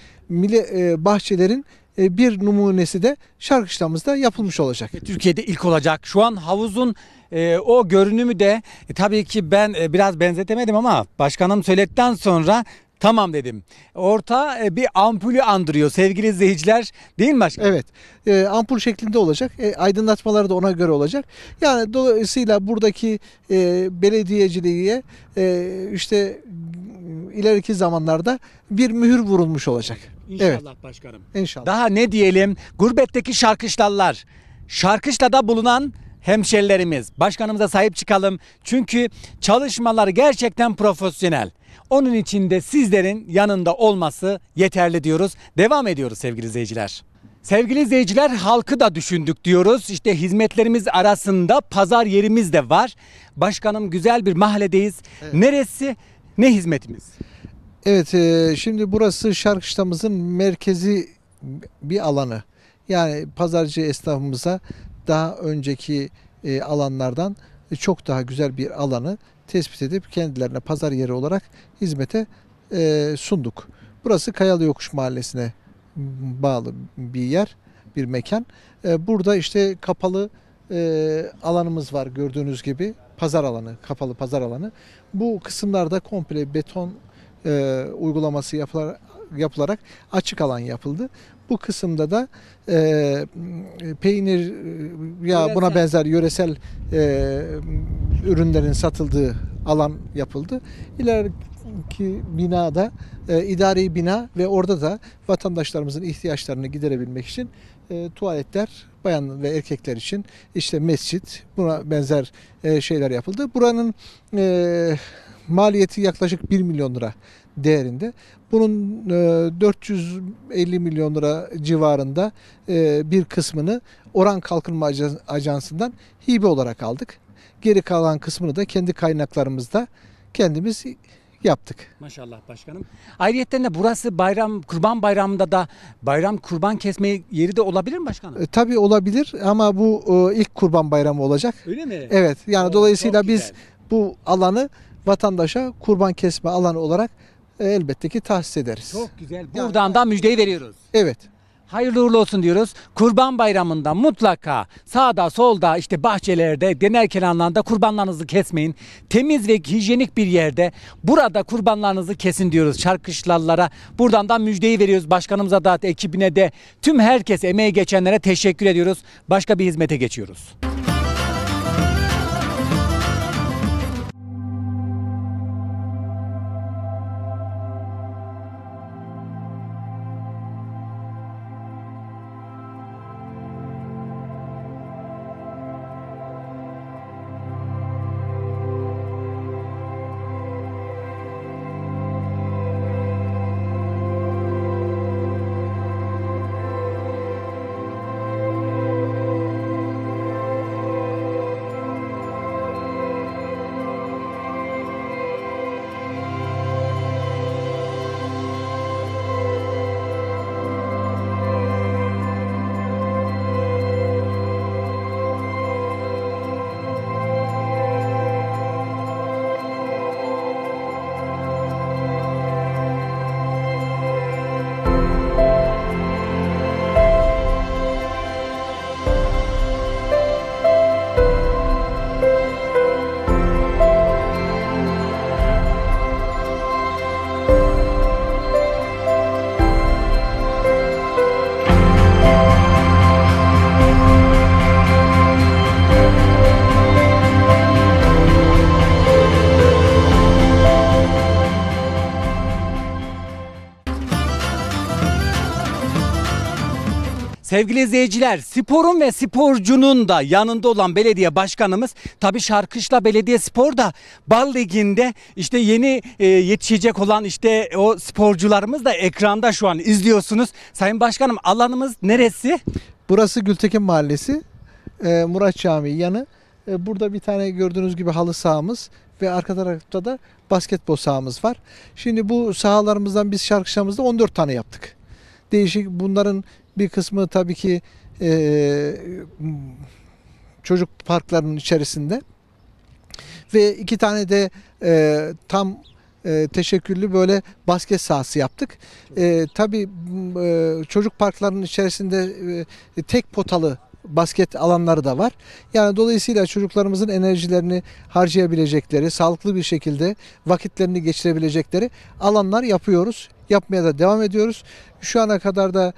bahçelerin bir numunesi de Şarkışla'mızda yapılmış olacak. Türkiye'de ilk olacak. Şu an havuzun o görünümü de tabii ki ben biraz benzetemedim ama başkanım söyledikten sonra tamam dedim. Orta bir ampulü andırıyor sevgili izleyiciler, değil mi başkanım? Evet. Ampul şeklinde olacak. Aydınlatmaları da ona göre olacak. Yani dolayısıyla buradaki belediyeciliğe işte ileriki zamanlarda bir mühür vurulmuş olacak. İnşallah Evet. başkanım. İnşallah. Daha ne diyelim? Gurbetteki Şarkışlalılar, Şarkışla'da bulunan hemşerilerimiz, başkanımıza sahip çıkalım. Çünkü çalışmalar gerçekten profesyonel. Onun için de sizlerin yanında olması yeterli diyoruz. Devam ediyoruz sevgili izleyiciler. Sevgili izleyiciler, halkı da düşündük diyoruz. İşte hizmetlerimiz arasında pazar yerimiz de var. Başkanım, güzel bir mahalledeyiz. Evet. Neresi, ne hizmetimiz? Evet, şimdi burası Şarkışla'mızın merkezi bir alanı. Yani pazarcı esnafımıza daha önceki alanlardan çok daha güzel bir alanı tespit edip kendilerine pazar yeri olarak hizmete sunduk. Burası Kayalı Yokuş Mahallesi'ne bağlı bir yer, bir mekan. Burada işte kapalı alanımız var gördüğünüz gibi. Pazar alanı, kapalı pazar alanı. Bu kısımlarda komple beton uygulaması yapılarak açık alan yapıldı. Bu kısımda da peynir ya buna benzer yöresel ürünlerin satıldığı alan yapıldı. İleriki binada idari bina ve orada da vatandaşlarımızın ihtiyaçlarını giderebilmek için tuvaletler bayan ve erkekler için işte mescit, buna benzer şeyler yapıldı. Buranın maliyeti yaklaşık 1 milyon lira değerinde. Bunun 450 milyon lira civarında bir kısmını Oran Kalkınma Ajansı'ndan hibe olarak aldık. Geri kalan kısmını da kendi kaynaklarımızda kendimiz yaptık. Maşallah başkanım. Ayrıyeten de burası Kurban Bayramı'nda da kurban kesme yeri de olabilir mi başkanım? Tabii olabilir ama bu ilk Kurban Bayramı olacak. Öyle mi? Evet, yani Oo, dolayısıyla çok biz güzel. bu alanı vatandaşa kurban kesme alanı olarak elbette ki tahsis ederiz. Çok güzel. Buradan da müjdeyi veriyoruz. Evet. Hayırlı uğurlu olsun diyoruz. Kurban Bayramı'nda mutlaka sağda solda işte bahçelerde, döner kenarlarında kurbanlarınızı kesmeyin. Temiz ve hijyenik bir yerde burada kurbanlarınızı kesin diyoruz Şarkışlalılara. Buradan da müjdeyi veriyoruz. Başkanımıza da, ekibine de, tüm herkese, emeği geçenlere teşekkür ediyoruz. Başka bir hizmete geçiyoruz. Sevgili izleyiciler, sporun ve sporcunun da yanında olan belediye başkanımız, tabii Şarkışla Belediyespor da Bal Ligi'nde işte yeni yetişecek olan işte o sporcularımız da ekranda şu an izliyorsunuz. Sayın Başkanım, alanımız neresi? Burası Gültekin Mahallesi, Murat Camii yanı. Burada bir tane gördüğünüz gibi halı sahamız ve arka tarafta da basketbol sahamız var. Şimdi bu sahalarımızdan biz Şarkışla'mızda 14 tane yaptık. Değişik, bunların bir kısmı tabii ki çocuk parklarının içerisinde ve 2 tane de tam teşekküllü böyle basket sahası yaptık. Tabii çocuk parklarının içerisinde tek potalı basket alanları da var. Yani dolayısıyla çocuklarımızın enerjilerini harcayabilecekleri, sağlıklı bir şekilde vakitlerini geçirebilecekleri alanlar yapıyoruz. Yapmaya da devam ediyoruz. Şu ana kadar da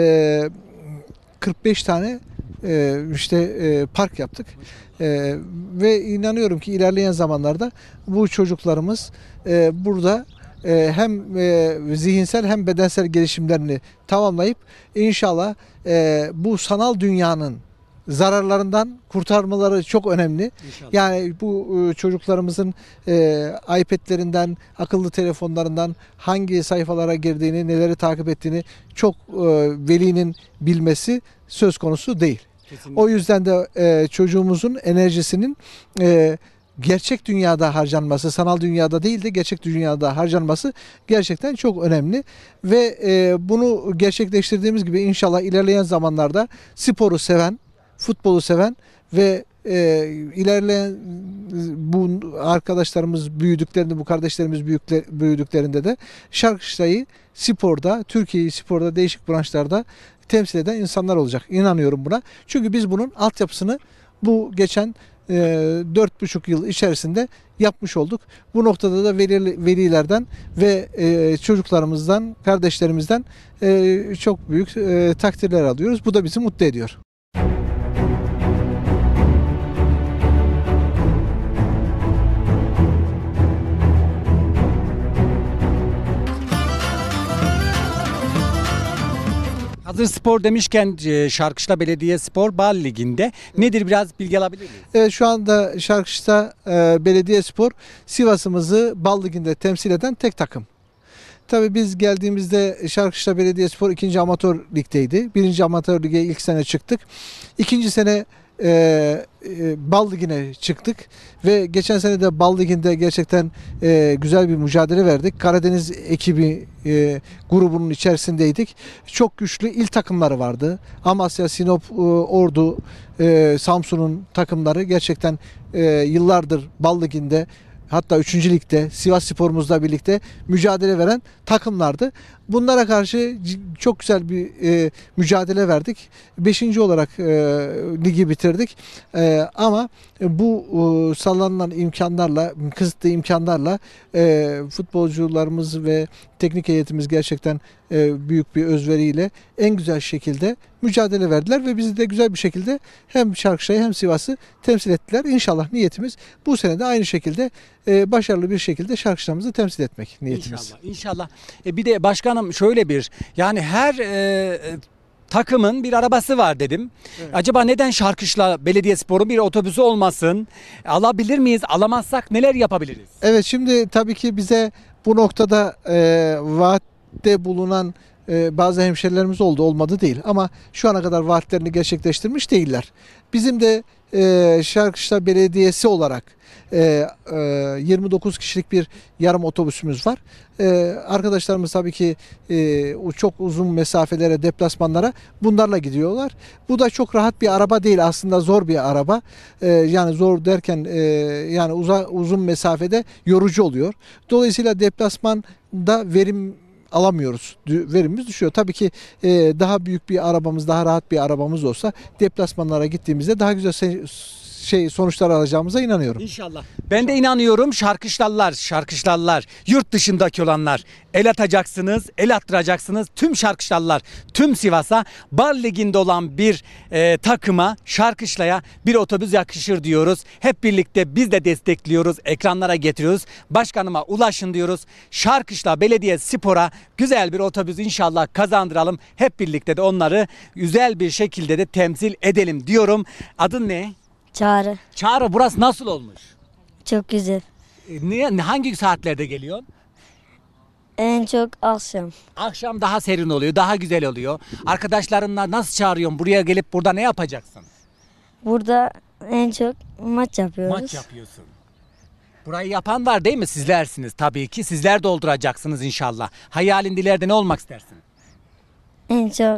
45 tane park yaptık. Ve inanıyorum ki ilerleyen zamanlarda bu çocuklarımız burada hem zihinsel hem bedensel gelişimlerini tamamlayıp inşallah bu sanal dünyanın zararlarından kurtarmaları çok önemli. İnşallah. Yani bu çocuklarımızın iPad'lerinden, akıllı telefonlarından hangi sayfalara girdiğini, neleri takip ettiğini çok velinin bilmesi söz konusu değil. Kesinlikle. O yüzden de çocuğumuzun enerjisinin gerçek dünyada harcanması, sanal dünyada değil de gerçek dünyada harcanması gerçekten çok önemli. Ve bunu gerçekleştirdiğimiz gibi inşallah ilerleyen zamanlarda sporu seven, futbolu seven ve ilerleyen bu arkadaşlarımız büyüdüklerinde, bu kardeşlerimiz büyüdüklerinde de Şarkışla'yı sporda, Türkiye'yi sporda değişik branşlarda temsil eden insanlar olacak. İnanıyorum buna. Çünkü biz bunun altyapısını bu geçen 4,5 yıl içerisinde yapmış olduk. Bu noktada da velilerden ve çocuklarımızdan, kardeşlerimizden çok büyük takdirler alıyoruz. Bu da bizi mutlu ediyor. Hazır spor demişken Şarkışla Belediyespor Bal Ligi'nde nedir, biraz bilgi alabilir miyiz? Evet, şu anda Şarkışla Belediyespor Sivas'ımızı Bal Ligi'nde temsil eden tek takım. Tabii biz geldiğimizde Şarkışla Belediyespor 2. Amatör Lig'deydi. 1. Amatör Lig'e ilk sene çıktık. 2. sene Bal Ligi'ne çıktık ve geçen sene de Bal Ligi'nde gerçekten güzel bir mücadele verdik. Karadeniz ekibi grubunun içerisindeydik. Çok güçlü il takımları vardı. Amasya, Sinop, Ordu, Samsun'un takımları gerçekten yıllardır Bal Ligi'nde, hatta 3. ligde Sivasspor'umuzla birlikte mücadele veren takımlardı. Bunlara karşı çok güzel bir mücadele verdik. 5. olarak ligi bitirdik. Ama bu sağlanan imkanlarla, kısıtlı imkanlarla futbolcularımız ve teknik heyetimiz gerçekten büyük bir özveriyle en güzel şekilde mücadele verdiler ve bizi de güzel bir şekilde hem Şarkışla'yı hem Sivas'ı temsil ettiler. İnşallah niyetimiz bu sene de aynı şekilde başarılı bir şekilde Şarkışla'mızı temsil etmek niyetimiz. İnşallah. İnşallah. Bir de başkanım şöyle bir, yani her takımın bir arabası var dedim. Evet. Acaba neden Şarkışla Belediyespor'un bir otobüsü olmasın? Alabilir miyiz? Alamazsak neler yapabiliriz? Evet, şimdi tabii ki bize bu noktada vaatte bulunan bazı hemşerilerimiz olmadı değil. Ama şu ana kadar vaatlerini gerçekleştirmiş değiller. Bizim de Şarkışla Belediyesi olarak 29 kişilik bir yarım otobüsümüz var. Arkadaşlarımız tabii ki çok uzun mesafelere, deplasmanlara bunlarla gidiyorlar. Bu da çok rahat bir araba değil, aslında zor bir araba. Yani zor derken yani uzun mesafede yorucu oluyor. Dolayısıyla deplasmanda verim alamıyoruz. Verimimiz düşüyor. Tabii ki daha büyük bir arabamız, daha rahat bir arabamız olsa deplasmanlara gittiğimizde daha güzel sonuçlar alacağımıza inanıyorum. İnşallah. Ben de inanıyorum. Şarkışlalılar, yurt dışındaki olanlar el atacaksınız, el attıracaksınız. Tüm Şarkışlalılar, tüm Sivas'a, Bal Ligi'nde olan bir takıma, Şarkışla'ya bir otobüs yakışır diyoruz. Hep birlikte biz de destekliyoruz, ekranlara getiriyoruz. Başkanıma ulaşın diyoruz. Şarkışla Belediyespor'a güzel bir otobüs inşallah kazandıralım. Hep birlikte de onları güzel bir şekilde de temsil edelim diyorum. Adın ne? Çağrı. Çağrı, burası nasıl olmuş? Çok güzel. Hangi saatlerde geliyorsun? En çok akşam. Akşam daha serin oluyor, daha güzel oluyor. Arkadaşlarınla nasıl çağırıyorsun? Buraya gelip burada ne yapacaksın? Burada en çok maç yapıyoruz. Maç yapıyorsun. Burayı yapan var değil mi? Sizlersiniz tabii ki. Sizler dolduracaksınız inşallah. Hayalin ileride ne olmak istersin? En çok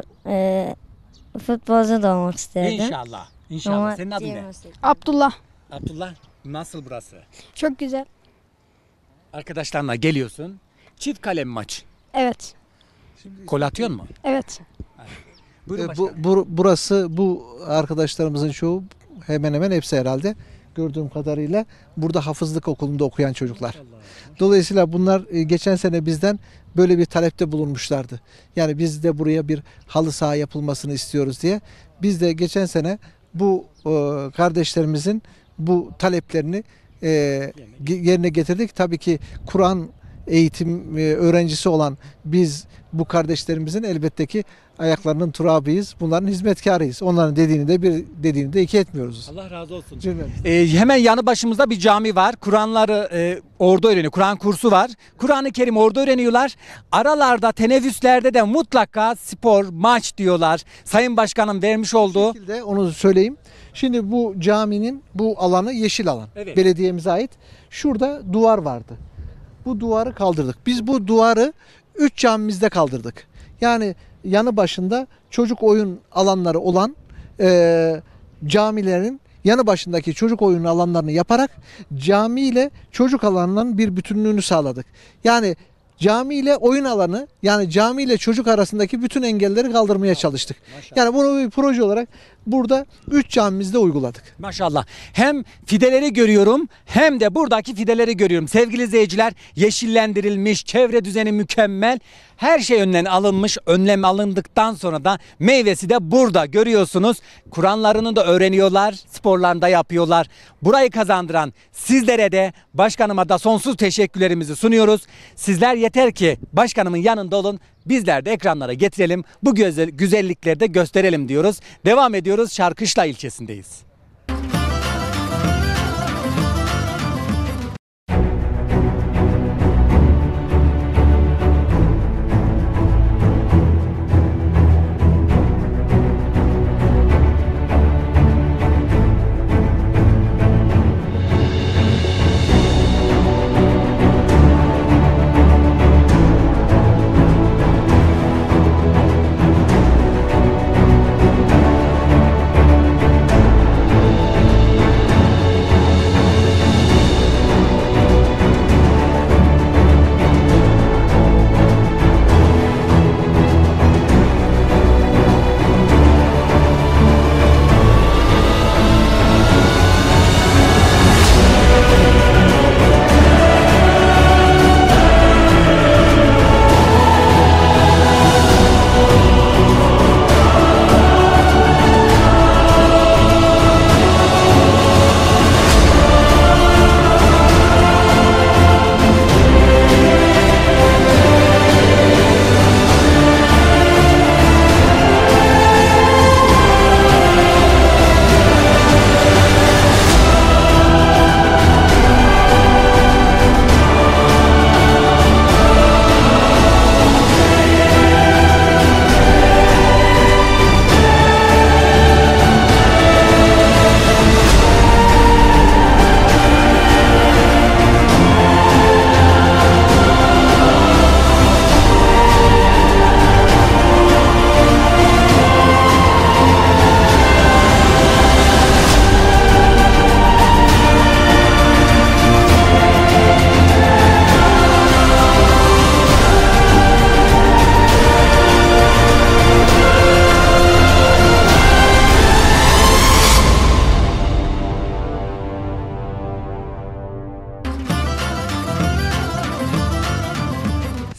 futbolcu da olmak isterdim. İnşallah. İnşallah. Ama Senin adın ne? diyemezdim. Abdullah. Abdullah. Nasıl burası? Çok güzel. Arkadaşlarla geliyorsun. Çift kalem maç. Evet. Gol atıyor mu? Evet. Buyurun başkanım. Burası, bu arkadaşlarımızın çoğu, hemen hemen hepsi herhalde gördüğüm kadarıyla burada hafızlık okulunda okuyan çocuklar. Dolayısıyla bunlar geçen sene bizden böyle bir talepte bulunmuşlardı. Yani biz de buraya bir halı saha yapılmasını istiyoruz diye. Biz de geçen sene bu kardeşlerimizin bu taleplerini yerine getirdik. Tabii ki Kur'an eğitim öğrencisi olan biz bu kardeşlerimizin elbette ki ayaklarının turabıyız. Bunların hizmetkarıyız. Onların dediğini de iki etmiyoruz. Allah razı olsun. Cümlemiz. Hemen yanı başımızda bir cami var. Kur'anları orada öğreniyor. Kur'an kursu var. Kur'an-ı Kerim orada öğreniyorlar. Aralarda, teneffüslerde de mutlaka spor, maç diyorlar. Sayın Başkanım vermiş olduğu. Bu şekilde onu söyleyeyim. Şimdi bu caminin bu alanı yeşil alan. Evet. Belediyemize ait. Şurada duvar vardı. Bu duvarı kaldırdık. Biz bu duvarı 3 camimizde kaldırdık. Yani yanı başında çocuk oyun alanları olan camilerin yanı başındaki çocuk oyun alanlarını yaparak cami ile çocuk alanlarının bir bütünlüğünü sağladık. Yani cami ile oyun alanı, yani cami ile çocuk arasındaki bütün engelleri kaldırmaya çalıştık. Yani bunu bir proje olarak burada 3 camimizde uyguladık. Maşallah. Hem fideleri görüyorum hem de buradaki fideleri görüyorum. Sevgili izleyiciler, yeşillendirilmiş, çevre düzeni mükemmel. Her şey önlem alındıktan sonra da meyvesi de burada görüyorsunuz. Kur'anlarını da öğreniyorlar, sporlarını da yapıyorlar. Burayı kazandıran sizlere de, başkanıma da sonsuz teşekkürlerimizi sunuyoruz. Sizler yeter ki başkanımın yanında olun. Bizler de ekranlara getirelim. Bu güzellikleri de gösterelim diyoruz. Devam ediyoruz. Şarkışla ilçesindeyiz.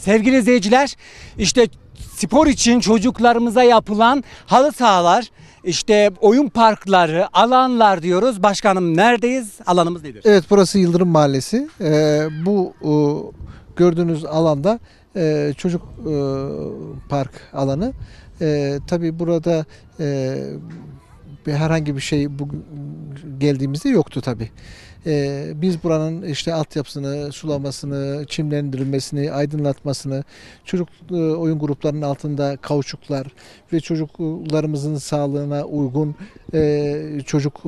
Sevgili izleyiciler, işte spor için çocuklarımıza yapılan halı sahalar, işte oyun parkları, alanlar diyoruz. Başkanım neredeyiz? Alanımız nedir? Evet, burası Yıldırım Mahallesi. Bu gördüğünüz alanda çocuk park alanı. Tabii burada herhangi bir şey bugün geldiğimizde yoktu tabii. Biz buranın işte altyapısını, sulamasını, çimlendirilmesini, aydınlatmasını, çocuk oyun gruplarının altında kauçuklar ve çocuklarımızın sağlığına uygun çocuk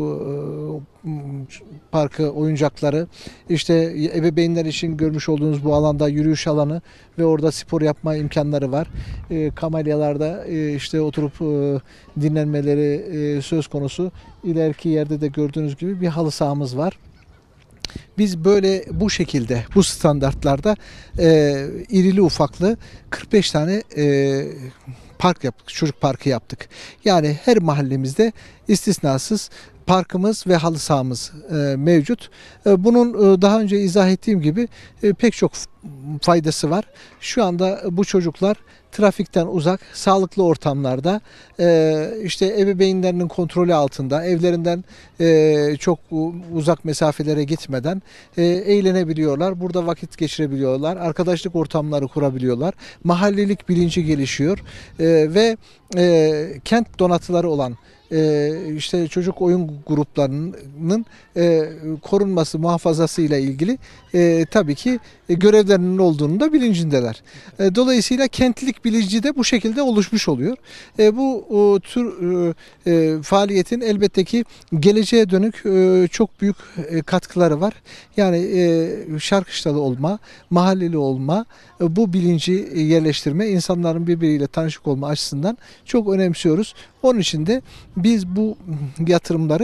parkı, oyuncakları, işte ebeveynler için görmüş olduğunuz bu alanda yürüyüş alanı ve orada spor yapma imkanları var. Kamelyalarda işte oturup dinlenmeleri söz konusu. İleriki yerde de gördüğünüz gibi bir halı sahamız var. Biz böyle bu şekilde, bu standartlarda irili ufaklı 45 tane park yaptık, çocuk parkı yaptık. Yani her mahallemizde istisnasız parkımız ve halı sahamız mevcut. Bunun daha önce izah ettiğim gibi pek çok faydası var. Şu anda bu çocuklar trafikten uzak, sağlıklı ortamlarda, işte ebeveynlerinin kontrolü altında, evlerinden çok uzak mesafelere gitmeden eğlenebiliyorlar. Burada vakit geçirebiliyorlar. Arkadaşlık ortamları kurabiliyorlar. Mahallelik bilinci gelişiyor. Ve kent donatıları olan işte çocuk oyun gruplarının korunması, muhafazası ile ilgili tabii ki görevlerinin olduğunu da bilincindeler. Dolayısıyla kentlilik bilinci de bu şekilde oluşmuş oluyor. Bu tür faaliyetin elbette ki geleceğe dönük çok büyük katkıları var. Yani Şarkışlalı olma, mahalleli olma, bu bilinci yerleştirme, insanların birbiriyle tanışık olma açısından çok önemsiyoruz. Onun için de biz bu yatırımları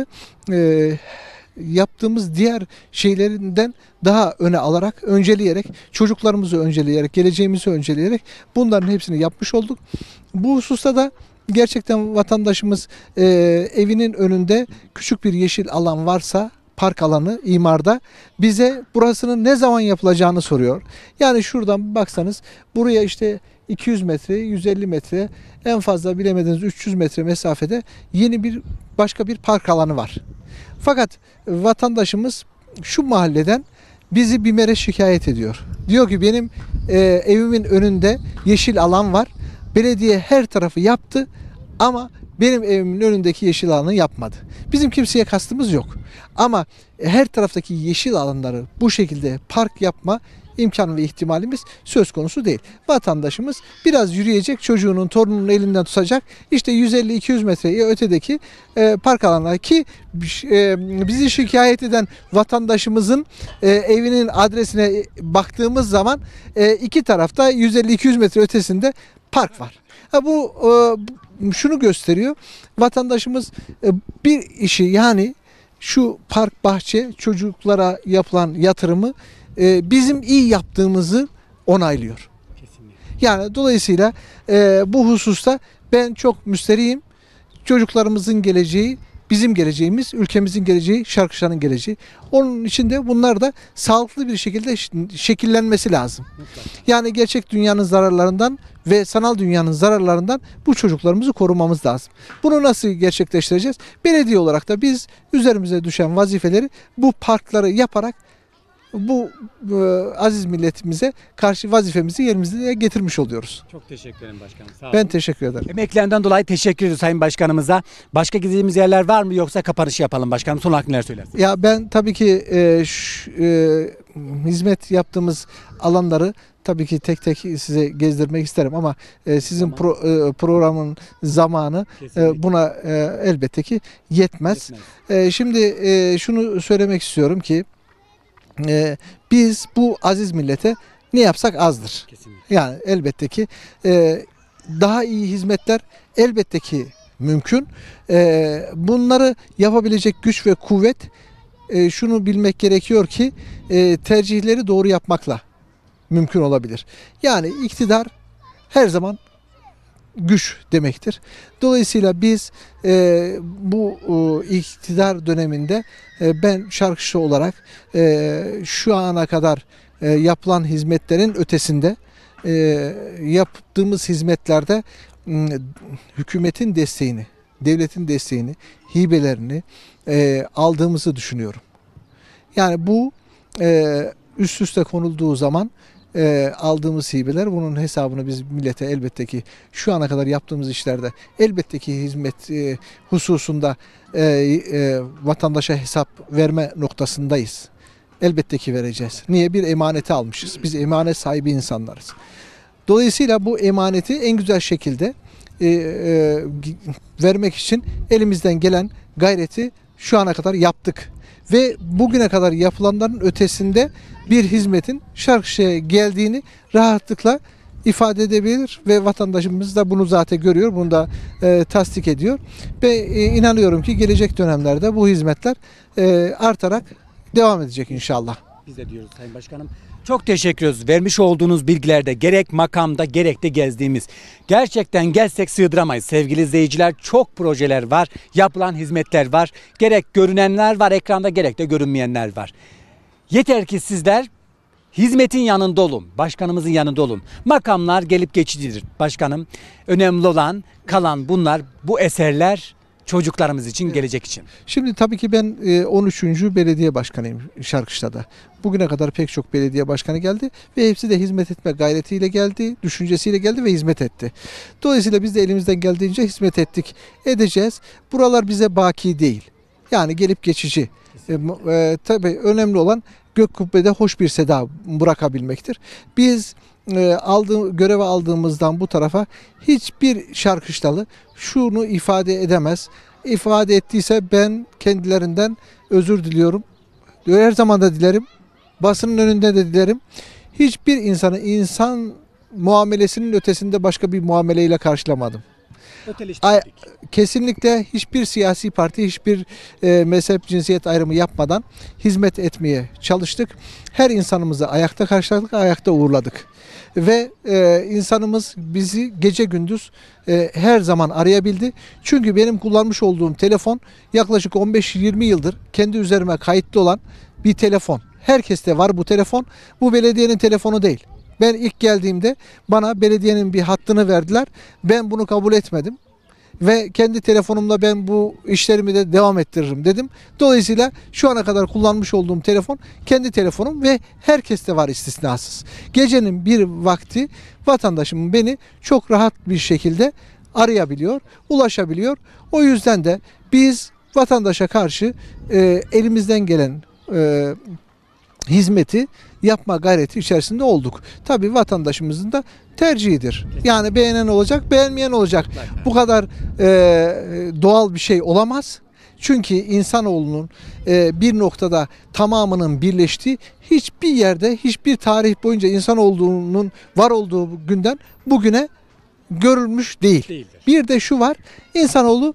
yaptığımız diğer şeylerinden daha öne alarak, önceleyerek, çocuklarımızı önceleyerek, geleceğimizi önceleyerek bunların hepsini yapmış olduk. Bu hususta da gerçekten vatandaşımız evinin önünde küçük bir yeşil alan varsa, park alanı imarda, bize burasının ne zaman yapılacağını soruyor. Yani şuradan baksanız buraya işte 200 metre, 150 metre, en fazla bilemediniz 300 metre mesafede yeni bir başka bir park alanı var. Fakat vatandaşımız şu mahalleden bizi BİMER'e şikayet ediyor. Diyor ki benim evimin önünde yeşil alan var. Belediye her tarafı yaptı ama benim evimin önündeki yeşil alanı yapmadı. Bizim kimseye kastımız yok. Ama her taraftaki yeşil alanları bu şekilde park yapma imkanı ve ihtimalimiz söz konusu değil. Vatandaşımız biraz yürüyecek, çocuğunun, torununun elinden tutacak. İşte 150-200 metre ötedeki park alanları ki bizi şikayet eden vatandaşımızın evinin adresine baktığımız zaman iki tarafta 150-200 metre ötesinde park var. Bu şunu gösteriyor. Vatandaşımız bir işi, yani şu park, bahçe, çocuklara yapılan yatırımı bizim iyi yaptığımızı onaylıyor. Kesinlikle. Yani dolayısıyla bu hususta ben çok müsterihim. Çocuklarımızın geleceği, bizim geleceğimiz, ülkemizin geleceği, Şarkışla'nın geleceği. Onun için de bunlar da sağlıklı bir şekilde şekillenmesi lazım. Yani gerçek dünyanın zararlarından ve sanal dünyanın zararlarından bu çocuklarımızı korumamız lazım. Bunu nasıl gerçekleştireceğiz? Belediye olarak da biz üzerimize düşen vazifeleri bu parkları yaparak bu aziz milletimize karşı vazifemizi yerimize getirmiş oluyoruz. Çok teşekkür ederim başkanım. Sağ olun. Ben teşekkür ederim. Emeklerinden dolayı teşekkür ediyoruz Sayın Başkanımıza. Başka gideceğimiz yerler var mı, yoksa kapanışı yapalım başkanım? Son olarak neler söylersiniz? Ya ben tabii ki hizmet yaptığımız alanları tabii ki tek tek size gezdirmek isterim ama sizin programın zamanı buna elbette ki yetmez. Şimdi şunu söylemek istiyorum ki biz bu aziz millete ne yapsak azdır. Kesinlikle. Yani elbette ki daha iyi hizmetler elbette ki mümkün. Bunları yapabilecek güç ve kuvvet, şunu bilmek gerekiyor ki tercihleri doğru yapmakla mümkün olabilir. Yani iktidar her zaman güç demektir. Dolayısıyla biz bu iktidar döneminde ben Şarkışla olarak şu ana kadar yapılan hizmetlerin ötesinde yaptığımız hizmetlerde hükümetin desteğini, devletin desteğini, hibelerini aldığımızı düşünüyorum. Yani bu üst üste konulduğu zaman aldığımız hibeler, bunun hesabını biz millete elbette ki şu ana kadar yaptığımız işlerde elbette ki hizmet hususunda vatandaşa hesap verme noktasındayız. Elbette ki vereceğiz. Niye? Bir emaneti almışız. Biz emanet sahibi insanlarız. Dolayısıyla bu emaneti en güzel şekilde vermek için elimizden gelen gayreti şu ana kadar yaptık. Ve bugüne kadar yapılanların ötesinde bir hizmetin Şarkışla'ya geldiğini rahatlıkla ifade edebilir ve vatandaşımız da bunu zaten görüyor, bunu da tasdik ediyor. Ve inanıyorum ki gelecek dönemlerde bu hizmetler artarak devam edecek inşallah. Biz de diyoruz Sayın Başkanım. Çok teşekkür ediyoruz. Vermiş olduğunuz bilgilerde gerek makamda gerek de gezdiğimiz. Gerçekten gelsek sığdıramayız sevgili izleyiciler. Çok projeler var, yapılan hizmetler var. Gerek görünenler var ekranda gerek de görünmeyenler var. Yeter ki sizler hizmetin yanında olun. Başkanımızın yanında olun. Makamlar gelip geçicidir başkanım. Önemli olan kalan bunlar, bu eserler çocuklarımız için, gelecek için. Şimdi tabii ki ben 13. belediye başkanıyım Şarkışla'da. Bugüne kadar pek çok belediye başkanı geldi ve hepsi de hizmet etme gayretiyle geldi, düşüncesiyle geldi ve hizmet etti. Dolayısıyla biz de elimizden geldiğince hizmet ettik, edeceğiz. Buralar bize baki değil. Yani gelip geçici. Tabii önemli olan gök kubbede hoş bir seda bırakabilmektir. Biz göreve aldığımızdan bu tarafa hiçbir Şarkışlalı şunu ifade edemez. İfade ettiyse ben kendilerinden özür diliyorum. Her zaman da dilerim. Basının önünde de dilerim. Hiçbir insanı insan muamelesinin ötesinde başka bir muameleyle karşılamadım. Kesinlikle hiçbir siyasi parti, hiçbir mezhep, cinsiyet ayrımı yapmadan hizmet etmeye çalıştık. Her insanımızı ayakta karşıladık, ayakta uğurladık. Ve insanımız bizi gece gündüz her zaman arayabildi. Çünkü benim kullanmış olduğum telefon yaklaşık 15-20 yıldır kendi üzerime kayıtlı olan bir telefon. Herkeste var bu telefon. Bu belediyenin telefonu değil. Ben ilk geldiğimde bana belediyenin bir hattını verdiler. Ben bunu kabul etmedim. Ve kendi telefonumla ben bu işlerimi de devam ettiririm dedim. Dolayısıyla şu ana kadar kullanmış olduğum telefon kendi telefonum ve herkeste var istisnasız. Gecenin bir vakti vatandaşım beni çok rahat bir şekilde arayabiliyor, ulaşabiliyor. O yüzden de biz vatandaşa karşı elimizden gelen hizmeti yapma gayreti içerisinde olduk. Tabii vatandaşımızın da tercihidir. Yani beğenen olacak, beğenmeyen olacak. Bu kadar doğal bir şey olamaz. Çünkü insanoğlunun bir noktada tamamının birleştiği hiçbir yerde, hiçbir tarih boyunca insanoğlunun var olduğu günden bugüne görülmüş değil. Bir de şu var, insanoğlu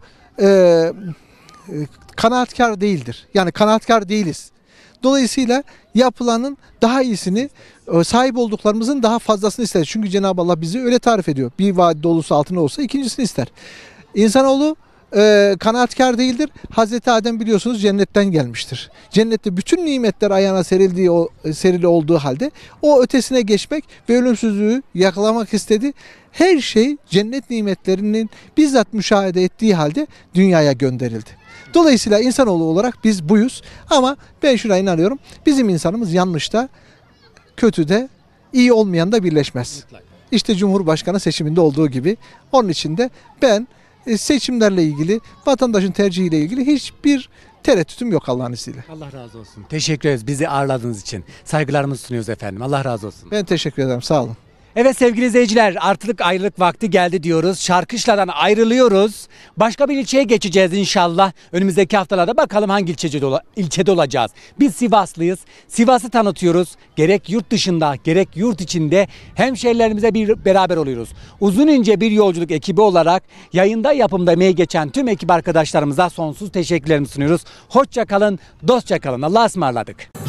kanaatkar değildir. Yani kanaatkar değiliz. Dolayısıyla yapılanın daha iyisini, sahip olduklarımızın daha fazlasını ister. Çünkü Cenab-ı Allah bizi öyle tarif ediyor. Bir vadi dolusu altın olsa ikincisini ister. İnsanoğlu kanaatkar değildir. Hazreti Adem biliyorsunuz cennetten gelmiştir. Cennette bütün nimetler ayağına serili olduğu halde o ötesine geçmek ve ölümsüzlüğü yakalamak istedi. Her şey cennet nimetlerinin bizzat müşahede ettiği halde dünyaya gönderildi. Dolayısıyla insanoğlu olarak biz buyuz ama ben şuna inanıyorum. Bizim insanımız yanlışta, kötüde, iyi olmayan da birleşmez. İşte Cumhurbaşkanı seçiminde olduğu gibi. Onun için de ben seçimlerle ilgili, vatandaşın tercihiyle ilgili hiçbir tereddütüm yok Allah'ın izniyle. Allah razı olsun. Teşekkür ederiz bizi ağırladığınız için. Saygılarımızı sunuyoruz efendim. Allah razı olsun. Ben teşekkür ederim. Sağ olun. Evet sevgili izleyiciler, artık ayrılık vakti geldi diyoruz. Şarkışla'dan ayrılıyoruz. Başka bir ilçeye geçeceğiz inşallah. Önümüzdeki haftalarda bakalım hangi ilçede olacağız. Biz Sivaslıyız. Sivas'ı tanıtıyoruz. Gerek yurt dışında gerek yurt içinde hemşehrilerimize beraber oluyoruz. Uzun ince bir yolculuk ekibi olarak yayında yapımda emeği geçen tüm ekip arkadaşlarımıza sonsuz teşekkürlerimi sunuyoruz. Hoşça kalın, dostça kalın. Allah'a ısmarladık.